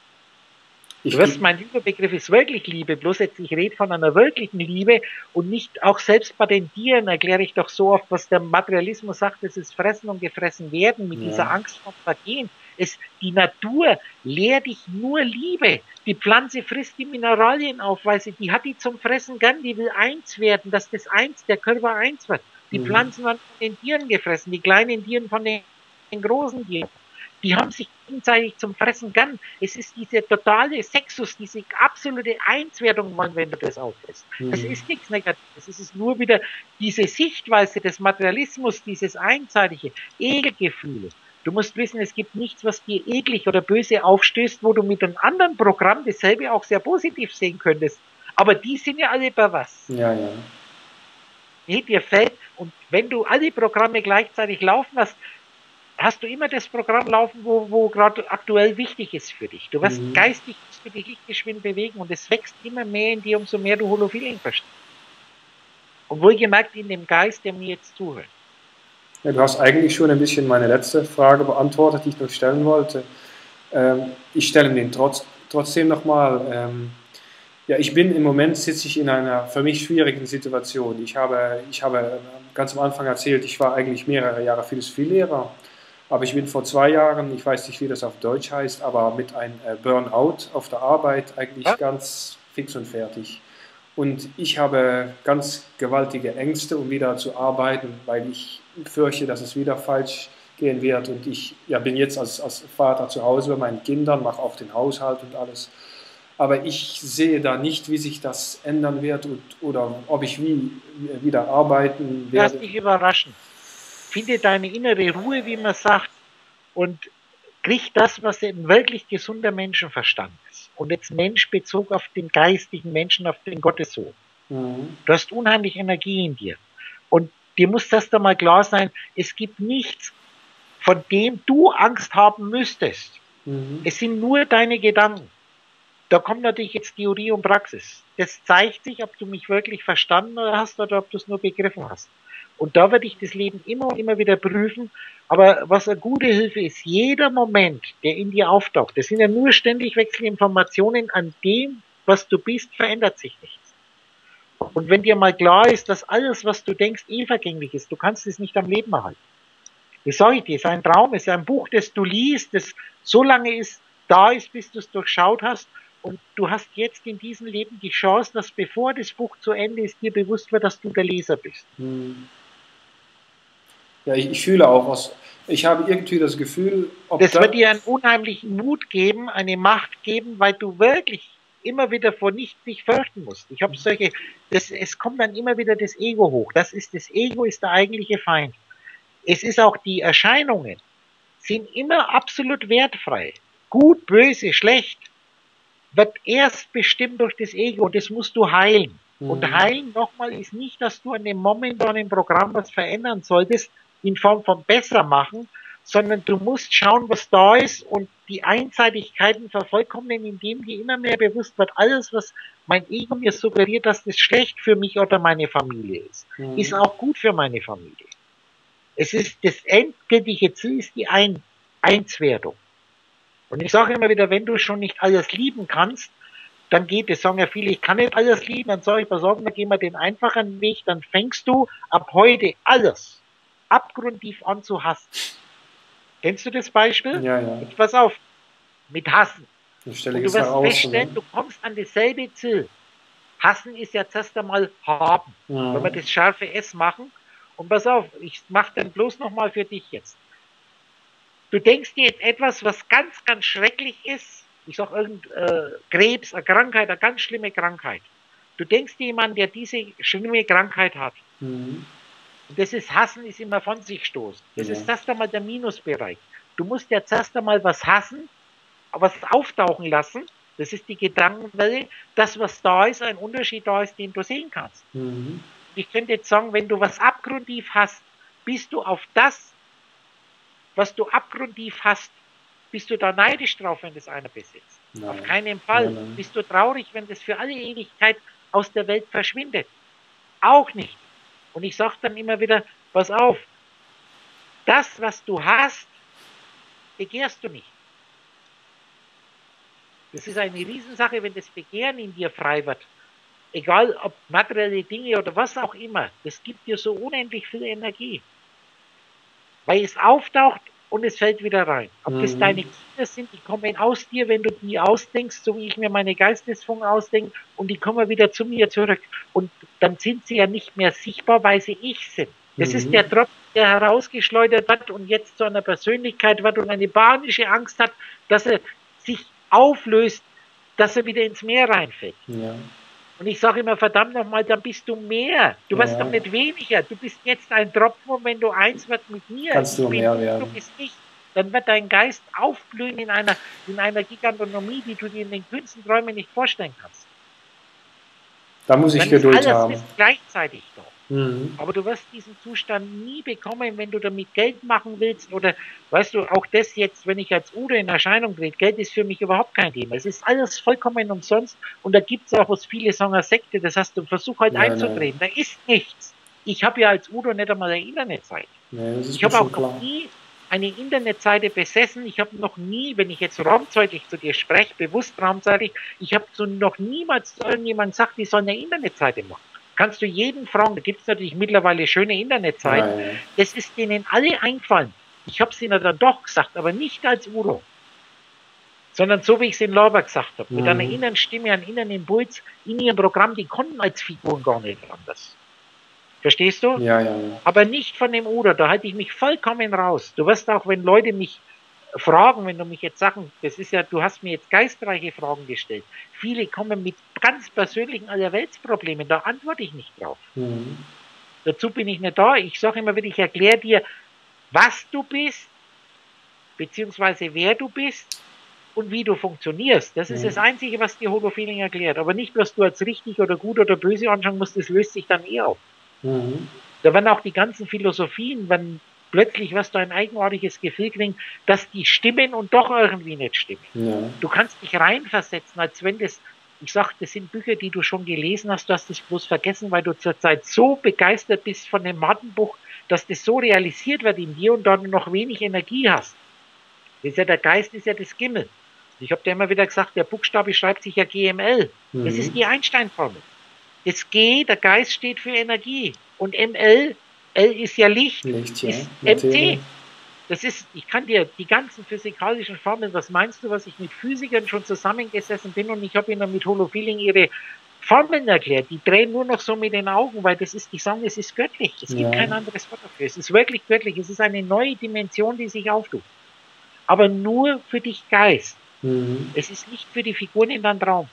Du wirst, mein Überbegriff ist wirklich Liebe, bloß jetzt, ich rede von einer wirklichen Liebe und nicht auch selbst bei den Tieren erkläre ich doch so oft, was der Materialismus sagt, es ist fressen und gefressen werden mit ja. dieser Angst vom Vergehen. Es, die Natur lehrt dich nur Liebe. Die Pflanze frisst die Mineralien auf, weil sie, die hat die zum Fressen gern, die will eins werden, dass das eins, der Körper eins wird. Die mhm. Pflanzen werden von den Tieren gefressen, die kleinen Tieren von den, den großen Tieren. Die haben sich gegenseitig zum Fressen gern. Es ist diese totale Sexus, diese absolute Einswertung, wenn du das auflässt. Mhm. Das ist nichts Negatives. Es ist nur wieder diese Sichtweise des Materialismus, dieses einseitige Ekelgefühle. Du musst wissen, es gibt nichts, was dir eklig oder böse aufstößt, wo du mit einem anderen Programm dasselbe auch sehr positiv sehen könntest. Aber die sind ja alle bei was? Ja, ja. Nee, dir fällt, und wenn du alle Programme gleichzeitig laufen hast, hast du immer das Programm laufen, wo, wo gerade aktuell wichtig ist für dich. Du wirst mhm. geistig für dich lichtgeschwind bewegen und es wächst immer mehr in dir, umso mehr du Holofeeling verstehst. Und wohlgemerkt in dem Geist, der mir jetzt zuhört. Ja, du hast eigentlich schon ein bisschen meine letzte Frage beantwortet, die ich noch stellen wollte. Ähm, ich stelle den trotz, trotzdem nochmal. Ähm, ja, ich bin im Moment, sitze ich in einer für mich schwierigen Situation. Ich habe, ich habe ganz am Anfang erzählt, ich war eigentlich mehrere Jahre Philosophielehrer. Aber ich bin vor zwei Jahren, ich weiß nicht, wie das auf Deutsch heißt, aber mit einem Burnout auf der Arbeit eigentlich ja. ganz fix und fertig. Und ich habe ganz gewaltige Ängste, um wieder zu arbeiten, weil ich fürchte, dass es wieder falsch gehen wird. Und ich ja, bin jetzt als, als Vater zu Hause bei meinen Kindern, mache auch den Haushalt und alles. Aber ich sehe da nicht, wie sich das ändern wird und, oder ob ich wie, wieder arbeiten werde. Lass dich überraschen. Finde deine innere Ruhe, wie man sagt, und krieg das, was ein wirklich gesunder Menschenverstand ist. Und jetzt Mensch bezog auf den geistigen Menschen, auf den Gottessohn. Mhm. Du hast unheimlich Energie in dir. Und dir muss das da mal klar sein, es gibt nichts, von dem du Angst haben müsstest. Mhm. Es sind nur deine Gedanken. Da kommt natürlich jetzt Theorie und Praxis. Das zeigt sich, ob du mich wirklich verstanden hast oder ob du es nur begriffen hast. Und da werde ich das Leben immer und immer wieder prüfen. Aber was eine gute Hilfe ist, jeder Moment, der in dir auftaucht, das sind ja nur ständig wechselnde Informationen, an dem, was du bist, verändert sich nichts. Und wenn dir mal klar ist, dass alles, was du denkst, eh vergänglich ist, du kannst es nicht am Leben erhalten. Das sage ich dir, es ist ein Traum, es ist ein Buch, das du liest, das so lange ist, da ist, bis du es durchschaut hast. Und du hast jetzt in diesem Leben die Chance, dass bevor das Buch zu Ende ist, dir bewusst wird, dass du der Leser bist. Hm. Ja, ich, ich fühle auch was. Ich habe irgendwie das Gefühl, ob das da wird dir einen unheimlichen Mut geben, eine Macht geben, weil du wirklich immer wieder vor nichts dich fürchten musst. Ich habe solche, das, es kommt dann immer wieder das Ego hoch. Das ist das Ego ist der eigentliche Feind. Es ist auch die Erscheinungen sind immer absolut wertfrei. Gut, böse, schlecht wird erst bestimmt durch das Ego und das musst du heilen. Mhm. Und heilen nochmal ist nicht, dass du an dem momentanen Programm was verändern solltest, in Form von besser machen, sondern du musst schauen, was da ist und die Einseitigkeiten vervollkommnen, indem dir immer mehr bewusst wird, alles, was mein Ego mir suggeriert, dass das schlecht für mich oder meine Familie ist, mhm. ist auch gut für meine Familie. Es ist das endgültige Ziel, ist die Ein- Einswertung. Und ich sage immer wieder, wenn du schon nicht alles lieben kannst, dann geht es, sagen ja viele, ich kann nicht alles lieben, dann sage ich, pass auf, dann gehen wir den einfachen Weg, dann fängst du ab heute alles abgrundtief an zu hassen. Kennst du das Beispiel? Ja, ja. Jetzt pass auf, mit Hassen. Und du wirst raus, feststellen, oder? Du kommst an dasselbe Ziel. Hassen ist ja zuerst einmal haben. Ja. Wenn wir das scharfe S machen, und pass auf, ich mache dann bloß nochmal für dich jetzt. Du denkst dir jetzt etwas, was ganz, ganz schrecklich ist. Ich sage irgendein äh, Krebs, eine Krankheit, eine ganz schlimme Krankheit. Du denkst dir jemand, der diese schlimme Krankheit hat. Mhm. Und das ist Hassen, ist immer von sich stoßen. Das ja. ist erst einmal der Minusbereich. Du musst jetzt erst einmal was hassen, was auftauchen lassen. Das ist die Gedankenwelle, das, was da ist, ein Unterschied da ist, den du sehen kannst. Mhm. Ich könnte jetzt sagen, wenn du was abgrundtief hast, bist du auf das, was du abgrundtief hast, bist du da neidisch drauf, wenn das einer besitzt. Nein. Auf keinen Fall. Nein, nein. Bist du traurig, wenn das für alle Ewigkeit aus der Welt verschwindet. Auch nicht. Und ich sage dann immer wieder, pass auf, das, was du hast, begehrst du nicht. Das ist eine Riesensache, wenn das Begehren in dir frei wird. Egal, ob materielle Dinge oder was auch immer, das gibt dir so unendlich viel Energie. Weil es auftaucht und es fällt wieder rein. Ob mhm. das deine Kinder sind, die kommen aus dir, wenn du die ausdenkst, so wie ich mir meine Geistesfunken ausdenke, und die kommen wieder zu mir zurück. Und dann sind sie ja nicht mehr sichtbar, weil sie ich sind. Das mhm. ist der Tropfen, der herausgeschleudert wird und jetzt zu einer Persönlichkeit wird und eine panische Angst hat, dass er sich auflöst, dass er wieder ins Meer reinfällt. Ja. Und ich sage immer, verdammt nochmal, dann bist du mehr. Du wirst ja. doch nicht weniger. Du bist jetzt ein Tropfen und wenn du eins wird mit mir, kannst du mehr werden. Du bist nicht. Dann wird dein Geist aufblühen in einer, in einer Gigantonomie, die du dir in den kühnsten Träumen nicht vorstellen kannst. Da muss ich dann Geduld ist alles haben. Ist gleichzeitig da. Mhm. Aber du wirst diesen Zustand nie bekommen, wenn du damit Geld machen willst oder, weißt du, auch das jetzt, wenn ich als Udo in Erscheinung trete, Geld ist für mich überhaupt kein Thema. Es ist alles vollkommen umsonst und da gibt es auch, was viele sagen, eine Sekte, das heißt, du versuch halt nein, einzudrehen. Nein. Da ist nichts. Ich habe ja als Udo nicht einmal eine Internetseite. Nein, ich habe auch noch nie eine Internetseite besessen. Ich habe noch nie, wenn ich jetzt raumzeitlich zu dir spreche, bewusst raumzeitlich, ich habe so noch niemals zu irgendjemandem gesagt, die soll eine Internetseite machen. Kannst du jeden fragen, da gibt es natürlich mittlerweile schöne Internetseiten. Nein. Das ist denen alle eingefallen. Ich habe es ihnen dann doch gesagt, aber nicht als Udo. Sondern so, wie ich es in Lorber gesagt habe. Mhm. Mit einer inneren Stimme, einem inneren Impuls in ihrem Programm, die konnten als Figuren gar nicht anders. Verstehst du? Ja, ja, ja. Aber nicht von dem Udo, da halte ich mich vollkommen raus. Du wirst auch, wenn Leute mich fragen, wenn du mich jetzt sagen, das ist ja, du hast mir jetzt geistreiche Fragen gestellt. Viele kommen mit ganz persönlichen Allerweltsproblemen, da antworte ich nicht drauf. Mhm. Dazu bin ich nicht da. Ich sage immer wieder, ich erkläre dir, was du bist, beziehungsweise wer du bist und wie du funktionierst. Das mhm. ist das Einzige, was dir Holofeeling erklärt. Aber nicht, was du als richtig oder gut oder böse anschauen musst, das löst sich dann eh auf. Mhm. Da werden auch die ganzen Philosophien, wenn plötzlich wirst du ein eigenartiges Gefühl kriegen, dass die stimmen und doch irgendwie nicht stimmen. Ja. Du kannst dich reinversetzen, als wenn das, ich sag, das sind Bücher, die du schon gelesen hast, du hast das bloß vergessen, weil du zurzeit so begeistert bist von dem Madenbuch, dass das so realisiert wird in dir und dann noch wenig Energie hast. Das ist ja, der Geist ist ja das Gimmel. Ich habe dir immer wieder gesagt, der Buchstabe schreibt sich ja G M L. Mhm. Das ist die Einstein-Formel. Das G, der Geist steht für Energie. Und M L, L ist ja Licht, Licht ja. ist M C. Das ist, ich kann dir die ganzen physikalischen Formeln, was meinst du, was ich mit Physikern schon zusammengesessen bin und ich habe ihnen mit Holofeeling ihre Formeln erklärt. Die drehen nur noch so mit den Augen, weil das ist, die sagen, es ist göttlich. Es gibt Ja. kein anderes Wort dafür. Es ist wirklich göttlich. Es ist eine neue Dimension, die sich auftut. Aber nur für dich Geist. Mhm. Es ist nicht für die Figuren in deinem Traum.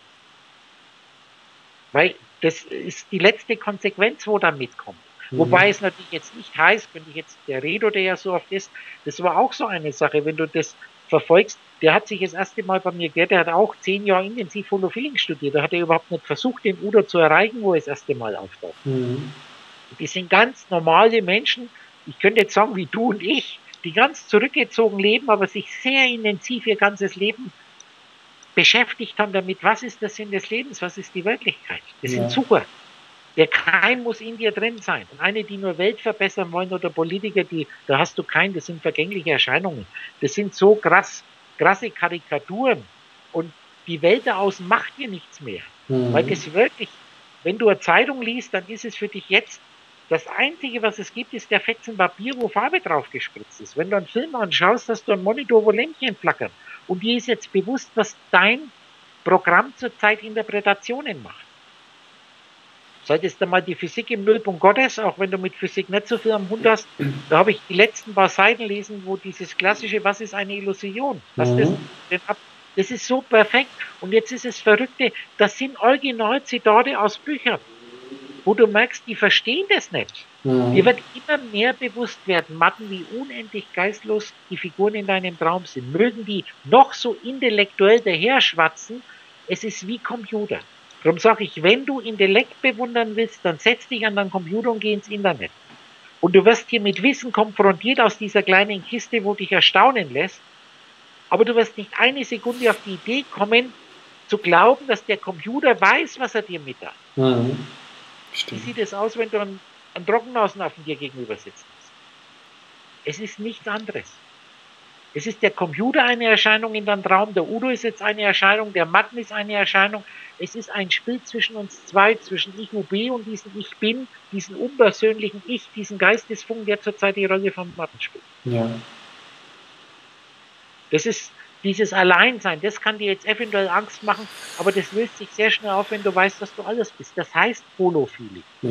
Weil das ist die letzte Konsequenz, wo dann mitkommt. Mhm. Wobei es natürlich jetzt nicht heißt, wenn ich jetzt, der Redo, der ja so oft ist, das war auch so eine Sache, wenn du das verfolgst, der hat sich das erste Mal bei mir gehört, der hat auch zehn Jahre intensiv Holofeeling studiert, da hat er überhaupt nicht versucht, den Udo zu erreichen, wo er das erste Mal auftaucht. Mhm. Die sind ganz normale Menschen, ich könnte jetzt sagen, wie du und ich, die ganz zurückgezogen leben, aber sich sehr intensiv ihr ganzes Leben beschäftigt haben damit, was ist der Sinn des Lebens, was ist die Wirklichkeit. Das Ja. sind Sucher. Der Keim muss in dir drin sein. Und eine, die nur Welt verbessern wollen oder Politiker, die, da hast du keinen, das sind vergängliche Erscheinungen. Das sind so krass, krasse Karikaturen. Und die Welt da außen macht dir nichts mehr. Mhm. Weil das wirklich, wenn du eine Zeitung liest, dann ist es für dich jetzt, das Einzige, was es gibt, ist der Fetzen Papier, wo Farbe drauf gespritzt ist. Wenn du einen Film anschaust, hast du einen Monitor, wo Lämpchen flackern. Und dir ist jetzt bewusst, was dein Programm zurzeit Interpretationen macht. Solltest du mal die Physik im Nullpunkt Gottes, auch wenn du mit Physik nicht so viel am Hund hast, da habe ich die letzten paar Seiten lesen, wo dieses klassische, was ist eine Illusion? Hast Mhm. das, das ist so perfekt. Und jetzt ist es Verrückte, das sind Originalzitate aus Büchern, wo du merkst, die verstehen das nicht. Mhm. Dir wird immer mehr bewusst werden, Matten, wie unendlich geistlos die Figuren in deinem Traum sind. Mögen die noch so intellektuell daherschwatzen, es ist wie Computer. Darum sage ich, wenn du Intellekt bewundern willst, dann setz dich an deinen Computer und geh ins Internet. Und du wirst hier mit Wissen konfrontiert aus dieser kleinen Kiste, wo dich erstaunen lässt. Aber du wirst nicht eine Sekunde auf die Idee kommen, zu glauben, dass der Computer weiß, was er dir mitteilt. Mhm. Wie sieht es aus, wenn du einen, einen Trockenausenaffen dir gegenüber sitzen hast? Es ist nichts anderes. Es ist der Computer eine Erscheinung in deinem Traum, der Udo ist jetzt eine Erscheinung, der Matten ist eine Erscheinung. Es ist ein Spiel zwischen uns zwei, zwischen Ich U B und diesem Ich Bin, diesen unpersönlichen Ich, diesen Geistesfunken, der zurzeit die Rolle von Matten spielt. Ja. Das ist dieses Alleinsein, das kann dir jetzt eventuell Angst machen, aber das löst sich sehr schnell auf, wenn du weißt, dass du alles bist. Das heißt Holofeeling. Ja.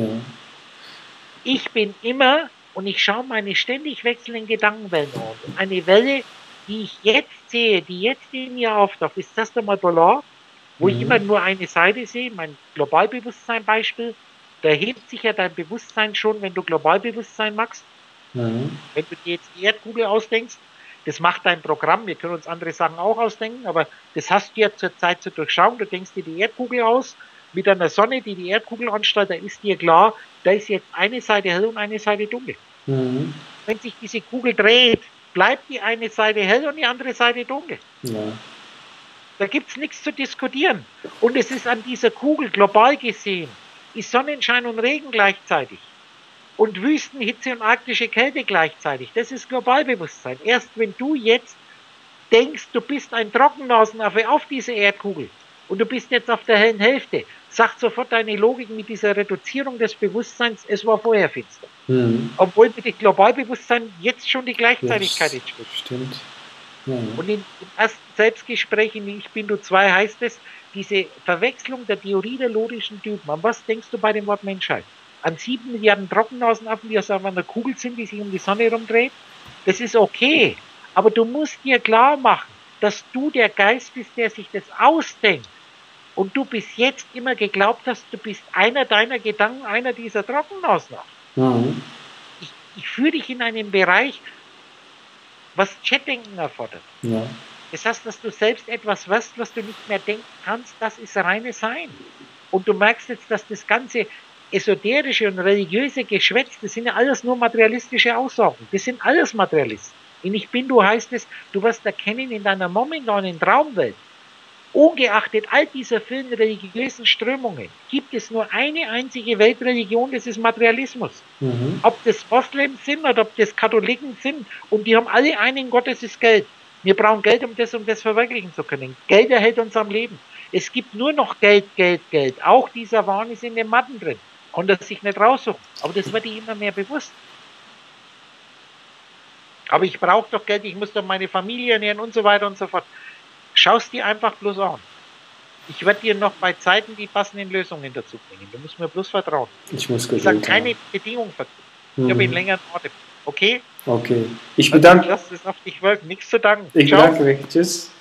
Ich bin immer und ich schaue meine ständig wechselnden Gedankenwellen an. Und eine Welle, die ich jetzt sehe, die jetzt in mir auftaucht, ist das einmal Polar, wo Mhm. ich immer nur eine Seite sehe, mein Globalbewusstsein-Beispiel. Da hebt sich ja dein Bewusstsein schon, wenn du Globalbewusstsein machst. Mhm. Wenn du dir jetzt die Erdkugel ausdenkst, das macht dein Programm, wir können uns andere Sachen auch ausdenken, aber das hast du ja zur Zeit zu durchschauen. Du denkst dir die Erdkugel aus, mit einer Sonne, die die Erdkugel anstrahlt, da ist dir klar, da ist jetzt eine Seite hell und eine Seite dunkel. Mhm. Wenn sich diese Kugel dreht, bleibt die eine Seite hell und die andere Seite dunkel. Ja. Da gibt es nichts zu diskutieren. Und es ist an dieser Kugel global gesehen, ist Sonnenschein und Regen gleichzeitig. Und Wüstenhitze und arktische Kälte gleichzeitig. Das ist Globalbewusstsein. Erst wenn du jetzt denkst, du bist ein Trockennasenaffe auf dieser Erdkugel und du bist jetzt auf der hellen Hälfte, sagt sofort deine Logik mit dieser Reduzierung des Bewusstseins, es war vorher finster. Mhm. Obwohl mit dem Globalbewusstsein jetzt schon die Gleichzeitigkeit Das entsteht. stimmt. Ja. Und in, im ersten Selbstgespräch in Ich bin du zwei heißt es, diese Verwechslung der Theorie der logischen Typen. An was denkst du bei dem Wort Menschheit? An sieben Milliarden Trockennasenaffen, die aus einer Kugel sind, die sich um die Sonne herumdreht? Das ist okay. Aber du musst dir klar machen, dass du der Geist bist, der sich das ausdenkt. Und du bis jetzt immer geglaubt hast, du bist einer deiner Gedanken, einer dieser Trockennasenaffen. Mhm. Ich, ich führe dich in einen Bereich, was Chatdenken erfordert. Ja. Das heißt, dass du selbst etwas wirst, was du nicht mehr denken kannst, das ist reines Sein. Und du merkst jetzt, dass das ganze esoterische und religiöse Geschwätz, das sind ja alles nur materialistische Aussagen. Das sind alles Materialisten. In Ich Bin Du heißt es, du wirst erkennen in deiner momentanen Traumwelt, ungeachtet all dieser vielen religiösen Strömungen, gibt es nur eine einzige Weltreligion, das ist Materialismus. Mhm. Ob das Moslems sind oder ob das Katholiken sind, und die haben alle einen Gott, das ist Geld. Wir brauchen Geld, um das, um das verwirklichen zu können. Geld erhält uns am Leben. Es gibt nur noch Geld, Geld, Geld. Auch dieser Wahn ist in den Matten drin. Konnte er sich nicht raussuchen. Aber das wird ihm immer mehr bewusst. Aber ich brauche doch Geld, ich muss doch meine Familie ernähren und so weiter und so fort. Schau es dir einfach bloß an. Ich werde dir noch bei Zeiten die passenden Lösungen dazu bringen. Du musst mir bloß vertrauen. Ich muss Ich sage Geduld keine haben. Bedingung dazu. Ich habe einen längeren Atem. Okay? Okay. Ich Also bedanke, lass es auf dich wirken. Nichts zu danken. ich Ciao. bedanke mich. Tschüss.